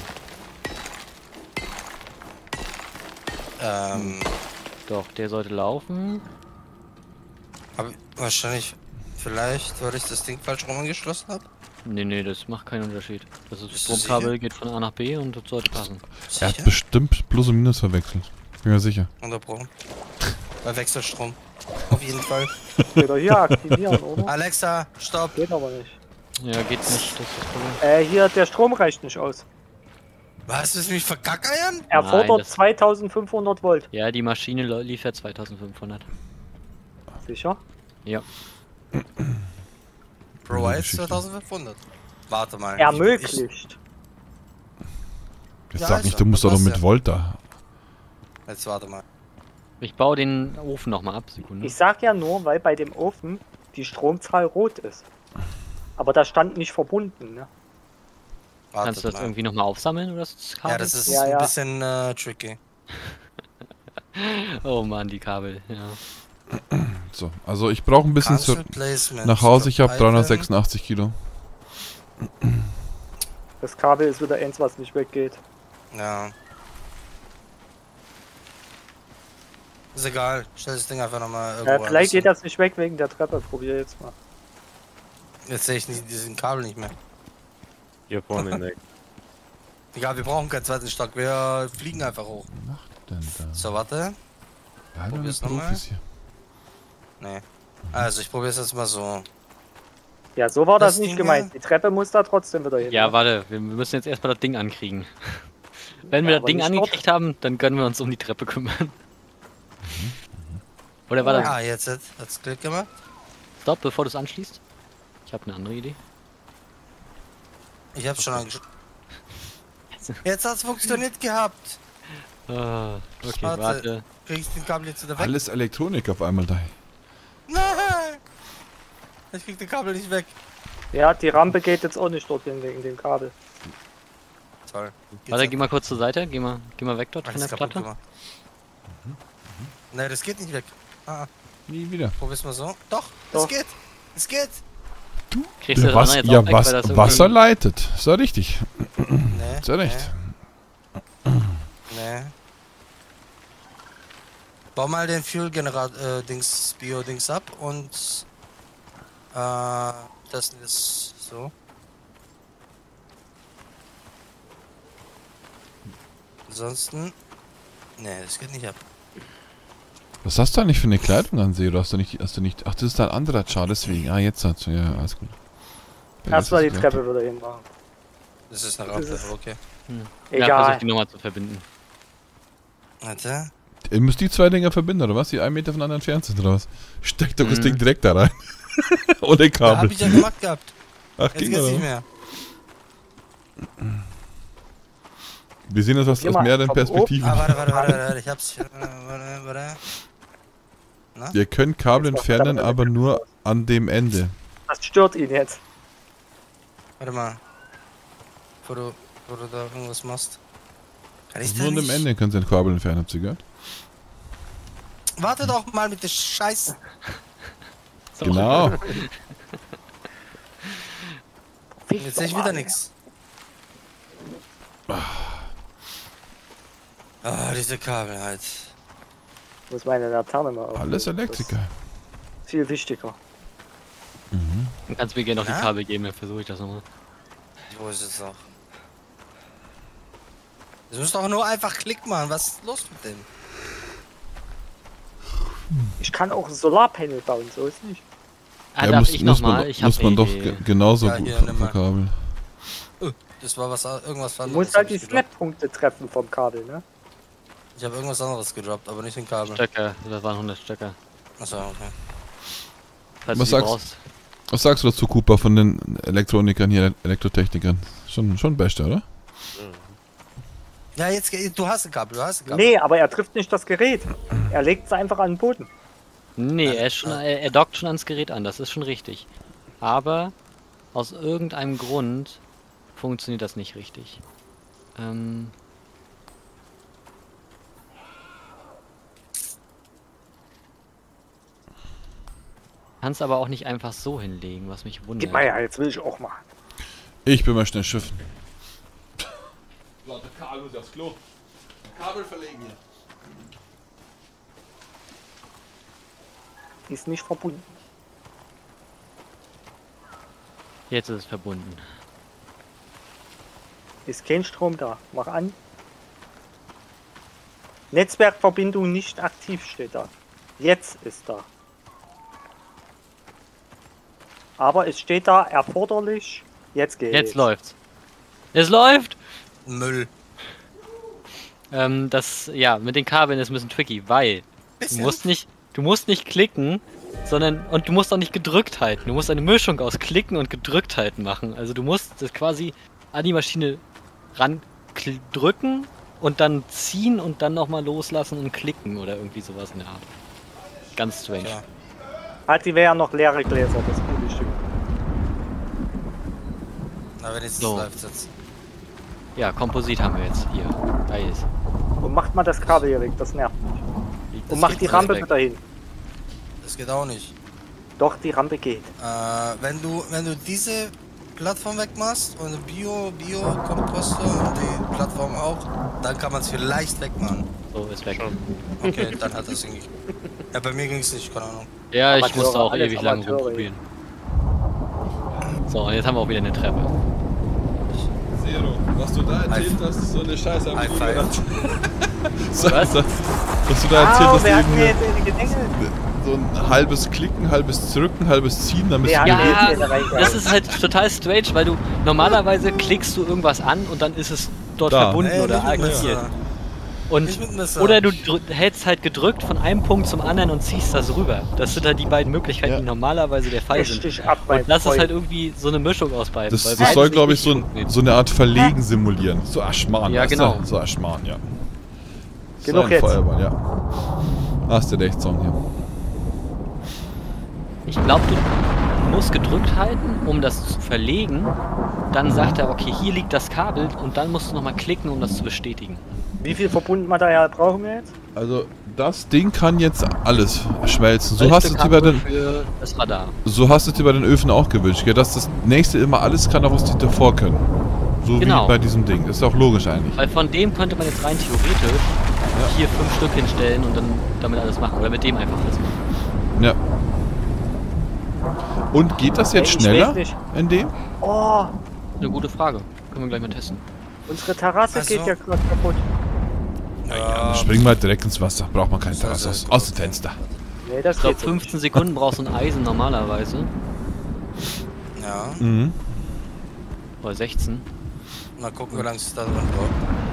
Ähm, Doch, der sollte laufen. aber wahrscheinlich, vielleicht, weil ich das Ding falsch rum angeschlossen habe. Nee, nee, das macht keinen Unterschied. Das ist Bist du Stromkabel, sicher? geht von A nach B und das sollte passen. Er hat Sicher? bestimmt Plus und Minus verwechselt. Bin mir sicher. Unterbrochen. Bei Wechselstrom. Auf jeden Fall. Wieder hier aktivieren, oder? Alexa, stopp. Geht aber nicht. Ja, geht nicht, das ist das Problem. Äh, hier, der Strom reicht nicht aus. Was, willst du mich verkackeiern? Er Nein, fordert das- zweitausendfünfhundert Volt. Ja, die Maschine lo- liefert zweitausendfünfhundert. Sicher? Ja. Pro Gute jetzt Geschichte. zweitausendfünfhundert. Warte mal. ich- Ermöglicht. Jetzt Ja, sag ist nicht, ja, du musst dann doch noch passt mit ja. Volt da. Ich, jetzt warte mal. Ich baue den Ofen nochmal ab, Sekunde. Ich sag ja nur, weil bei dem Ofen die Stromzahl rot ist. Aber das stand nicht verbunden, ne? Warte Kannst du das mal. irgendwie nochmal aufsammeln oder das Kabel? Ja, das ist Ja, ein ja. bisschen äh, tricky. Oh Mann, die Kabel, ja. So, also ich brauche ein bisschen zu, Cancel Placement. nach Hause. Ich habe Item. dreihundertsechsundachtzig Kilo. Das Kabel ist wieder eins, was nicht weggeht. Ja. Ist egal. Stell das Ding einfach nochmal irgendwo Äh, anders vielleicht geht hin. das nicht weg wegen der Treppe. Probier jetzt mal. Jetzt sehe ich nicht, diesen Kabel nicht mehr. Hier vorne in der Ecke. Egal, wir brauchen keinen zweiten Stock. Wir fliegen einfach hoch. Was macht denn da? So, warte. Ja, hallo, probier's die noch mal. Profis hier. Nee. Also, ich probiere es jetzt mal so. Ja, so war das, Das nicht Ding gemeint. Die Treppe muss da trotzdem wieder hin. Ja, warte, wir müssen jetzt erstmal das Ding ankriegen. Wenn wir Ja, das aber Ding nicht angekriegt haben, dann können wir uns um die Treppe kümmern. Oder war das... Ah, jetzt hat es Klick gemacht. Stopp, bevor du es anschließt. Ich habe eine andere Idee. Ich hab's schon angeschlossen. Jetzt hat's funktioniert gehabt. Ah, okay, Warte. warte. Krieg ich den Kabel jetzt wieder weg? Alles Elektronik auf einmal da. Nein! Ich krieg den Kabel nicht weg. Ja, die Rampe geht jetzt auch nicht dorthin wegen dem Kabel. Toll. Geht's Warte, ab? geh mal kurz zur Seite. Geh mal, geh mal weg dort von Alles der kaputt Platte. gemacht. Nee, das geht nicht weg. Ah, Nie wieder. probier's mal so. Doch, Doch. es geht. Es geht. Kriegst du Der das was, andere jetzt ja, auch weg, was, weil das irgendwie- Wasser leitet. Ist ja richtig. Nee. Ist ja recht. Nee. nee. Bau mal den Fuel-Generator, äh, Dings, Bio-Dings ab und äh, das ist so. Ansonsten. Nee, das geht nicht ab. Was hast du eigentlich für eine Kleidung an, See? Oder hast du nicht, hast du nicht. Ach, das ist ein anderer Char, deswegen. Ah, jetzt hat's. Ja, alles gut. Erstmal die Das ist Treppe wieder hinmachen. Das ist eine Das Rampe, ist- okay. Hm. Ja, Egal. versuch die nochmal zu verbinden. Warte. Ihr müsst die zwei Dinger verbinden, oder was? Die einen Meter voneinander entfernt sind, oder was? Steckt doch das Mhm. Ding direkt da rein. Ohne Ja, Kabel. hab ich ja gemacht gehabt. Ach, Jetzt ging geht's nicht oder? mehr. Wir sehen das aus, Geh aus mal mehreren vom Perspektiven. Ah, warte, warte, warte, warte, ich hab's. Warte, warte, warte. Na? Ihr könnt Kabel Jetzt macht entfernen, er aber damit nur raus. an dem Ende. Das stört ihn jetzt. Warte mal. Bevor du, bevor du da irgendwas machst. Kann ich da Nur an dem nicht? Ende könnt ihr den Kabel entfernen, habt ihr gehört? Warte doch mal mit der Scheiß. So. Genau. Jetzt sehe ich wieder nichts. Ah, diese Kabel halt. Ich muss meine Laterne mal auf. Alles Elektriker. Das ist viel wichtiger. Du kannst mir gerne noch Ja? die Kabel geben, dann versuche ich das nochmal. Wo ist es noch? Du musst doch nur einfach Klick machen. Was ist los mit dem? Ich kann auch ein Solarpanel bauen, so ist nicht. Ah, Ja, darf muss, ich muss nochmal? man, Ich muss hab man eine doch Idee. ge- genauso Ja, gut hier, ver nimm mal. verkabeln. Oh, das war was irgendwas Du anderes. musst halt hab die ich gedroppt. Snap-Punkte treffen vom Kabel, ne? Ich habe irgendwas anderes gedroppt, aber nicht den Kabel. Stöcker, das waren hundert Stöcker. Achso, okay. Falls Was du die sagst- brauchst. Was sagst du dazu, Cooper, von den Elektronikern hier, Elektrotechnikern? Schon, schon beste, oder? Ja, jetzt ge- du hast ein Kabel, du hast ein Kabel. Nee, aber er trifft nicht das Gerät. Er legt es einfach an den Boden. Nee, er, ist schon, er, er dockt schon ans Gerät an, das ist schon richtig. Aber aus irgendeinem Grund funktioniert das nicht richtig. Ähm. Kannst aber auch nicht einfach so hinlegen, was mich wundert. Gib mal her, jetzt will ich auch mal. Ich bin mal schnell schiffen. Warte, Kabel muss aufs Klo. Kabel verlegen hier. Ist nicht verbunden. Jetzt ist es verbunden. Ist kein Strom da. Mach an. Netzwerkverbindung nicht aktiv steht da. Jetzt ist da. Aber es steht da erforderlich. Jetzt geht's. Jetzt läuft's. Es läuft! Müll. Ähm, das, ja, mit den Kabeln ist ein bisschen tricky, weil du Bisschen. musst nicht, du musst nicht klicken, sondern, und du musst auch nicht gedrückt halten. Du musst eine Mischung aus Klicken und gedrückt halten machen. Also du musst das quasi an die Maschine ran kl- drücken und dann ziehen und dann nochmal loslassen und klicken oder irgendwie sowas in der Art. Ganz strange. Ja. Halt, die wären noch leere Gläser, das gute Stück. Na, wenn jetzt So. läuft jetzt. Ja, Komposit haben wir jetzt hier. Geil. Und macht mal das Kabel hier weg, das nervt mich. Das Und macht geht die nicht Rampe weg. wieder hin. Das geht auch nicht. Doch, die Rampe geht. Äh, wenn du, wenn du diese Plattform wegmachst und Bio, Bio Komposter und die Plattform auch, dann kann man es vielleicht wegmachen. So, ist weg. Okay, dann hat das irgendwie. Ja, bei mir ging es nicht, keine Ahnung. Ja, ich Amateure, musste auch alles ewig lang Amateure, rumprobieren. So, und jetzt haben wir auch wieder eine Treppe. Zero, was du da erzählt High- hast, ist so eine Scheiße. High five. So, Was? Was? Was du da erzählt Au, hast, wer hat eben mir jetzt in die Gedänge? so ein halbes Klicken, halbes Zurücken, halbes Ziehen, dann bist Wer du hat wieder- mir Ja, jetzt in die reingehauen? das ist halt total strange, weil du normalerweise klickst du irgendwas an und dann ist es dort Da. verbunden Ey, oder nicht mit aktiviert. Messer. Und Nicht mit Messer. oder du drü- hältst halt gedrückt von einem Punkt zum anderen und ziehst das rüber. Das sind halt die beiden Möglichkeiten, Ja. die normalerweise der Fall sind. Richtig ab, mein Und das ist Freund. halt irgendwie so eine Mischung aus beiden. Das, weil das beides soll, nicht glaube ich, richtig so, ein, funktioniert. so eine Art Verlegen simulieren. So Aschman, Ja, weißt genau. du? So Aschman, ja. Genug so ein jetzt. Feuerball, ja. Hast du recht, Song hier. Ich glaube, du musst gedrückt halten, um das zu verlegen. Dann sagt er, okay, hier liegt das Kabel und dann musst du nochmal klicken, um das zu bestätigen. Wie viel Verbundmaterial brauchen wir jetzt? Also, das Ding kann jetzt alles schmelzen. So Zwölf hast, du Stück es über haben wir den, für das Radar. so hast du es dir bei den Öfen auch gewünscht, gell? Dass das nächste immer alles kann, auch was die davor können. So Genau. wie bei diesem Ding. Ist auch logisch eigentlich. Weil von dem könnte man jetzt rein theoretisch hier fünf Stück hinstellen und dann damit alles machen. Oder mit dem einfach alles machen. Ja. Und geht das jetzt Ey, ich schneller weiß nicht. in dem? Oh, Eine gute Frage. Können wir gleich mal testen. unsere Terrasse Also- geht ja gerade kaputt. Ja, springen wir direkt ins Wasser. Braucht man keinen Sehr, Terrasse. sehr Aus, gut. aus dem Fenster. Nee, das Ich glaube, geht so nicht. fünfzehn Sekunden brauchst du ein Eisen normalerweise. Ja. Mhm. Oder sechzehn. Mal gucken, wie lange es da drin braucht.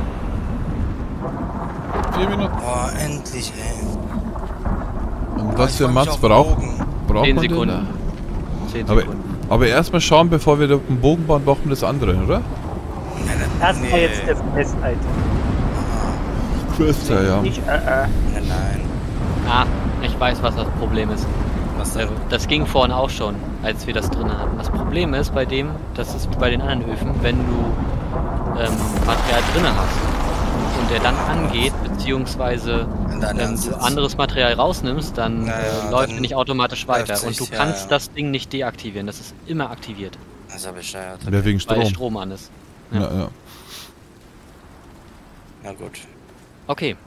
Vier Minuten. Oh, endlich, ey. Und was Ich für freu mich Mats auf braucht, Bogen. braucht zehn man Sekunden. denn? zehn Aber, Sekunden. aber erstmal schauen, bevor wir den Bogen bauen, brauchen wir das andere, oder? Erstmal Nee. jetzt das Quest-Item. Quest, ja, ja. Nicht, äh, äh. Nein, nein. Ah, ich weiß, was das Problem ist. Was Äh, denn? Das ging vorhin auch schon, als wir das drin hatten. Das Problem ist bei dem, das ist wie bei den anderen Öfen, wenn du ähm, Material drin hast und der dann angeht, beziehungsweise Wenn da ähm, einer du sitzt. anderes Material rausnimmst, dann Ja, ja, äh, läuft dann er nicht automatisch läuft weiter. sich, Und du ja, kannst ja. das Ding nicht deaktivieren. Das ist immer aktiviert, Das ist ja bescheuert. Ja, wegen weil Strom. Strom an ist. Ja, Ja. ja. Na gut. Okay,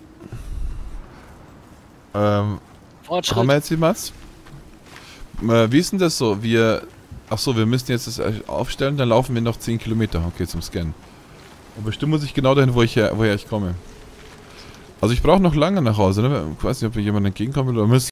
Ähm, Fortschritt. haben wir jetzt die Mats? Äh, wie ist denn das so? Wir. Achso, wir müssen jetzt das aufstellen, dann laufen wir noch zehn Kilometer. Okay, zum Scannen. Aber bestimmt muss ich genau dahin, wo ich her, woher ich komme. Also ich brauche noch lange nach Hause, ne? Ich weiß nicht, ob mir jemand entgegenkommen will oder müssen.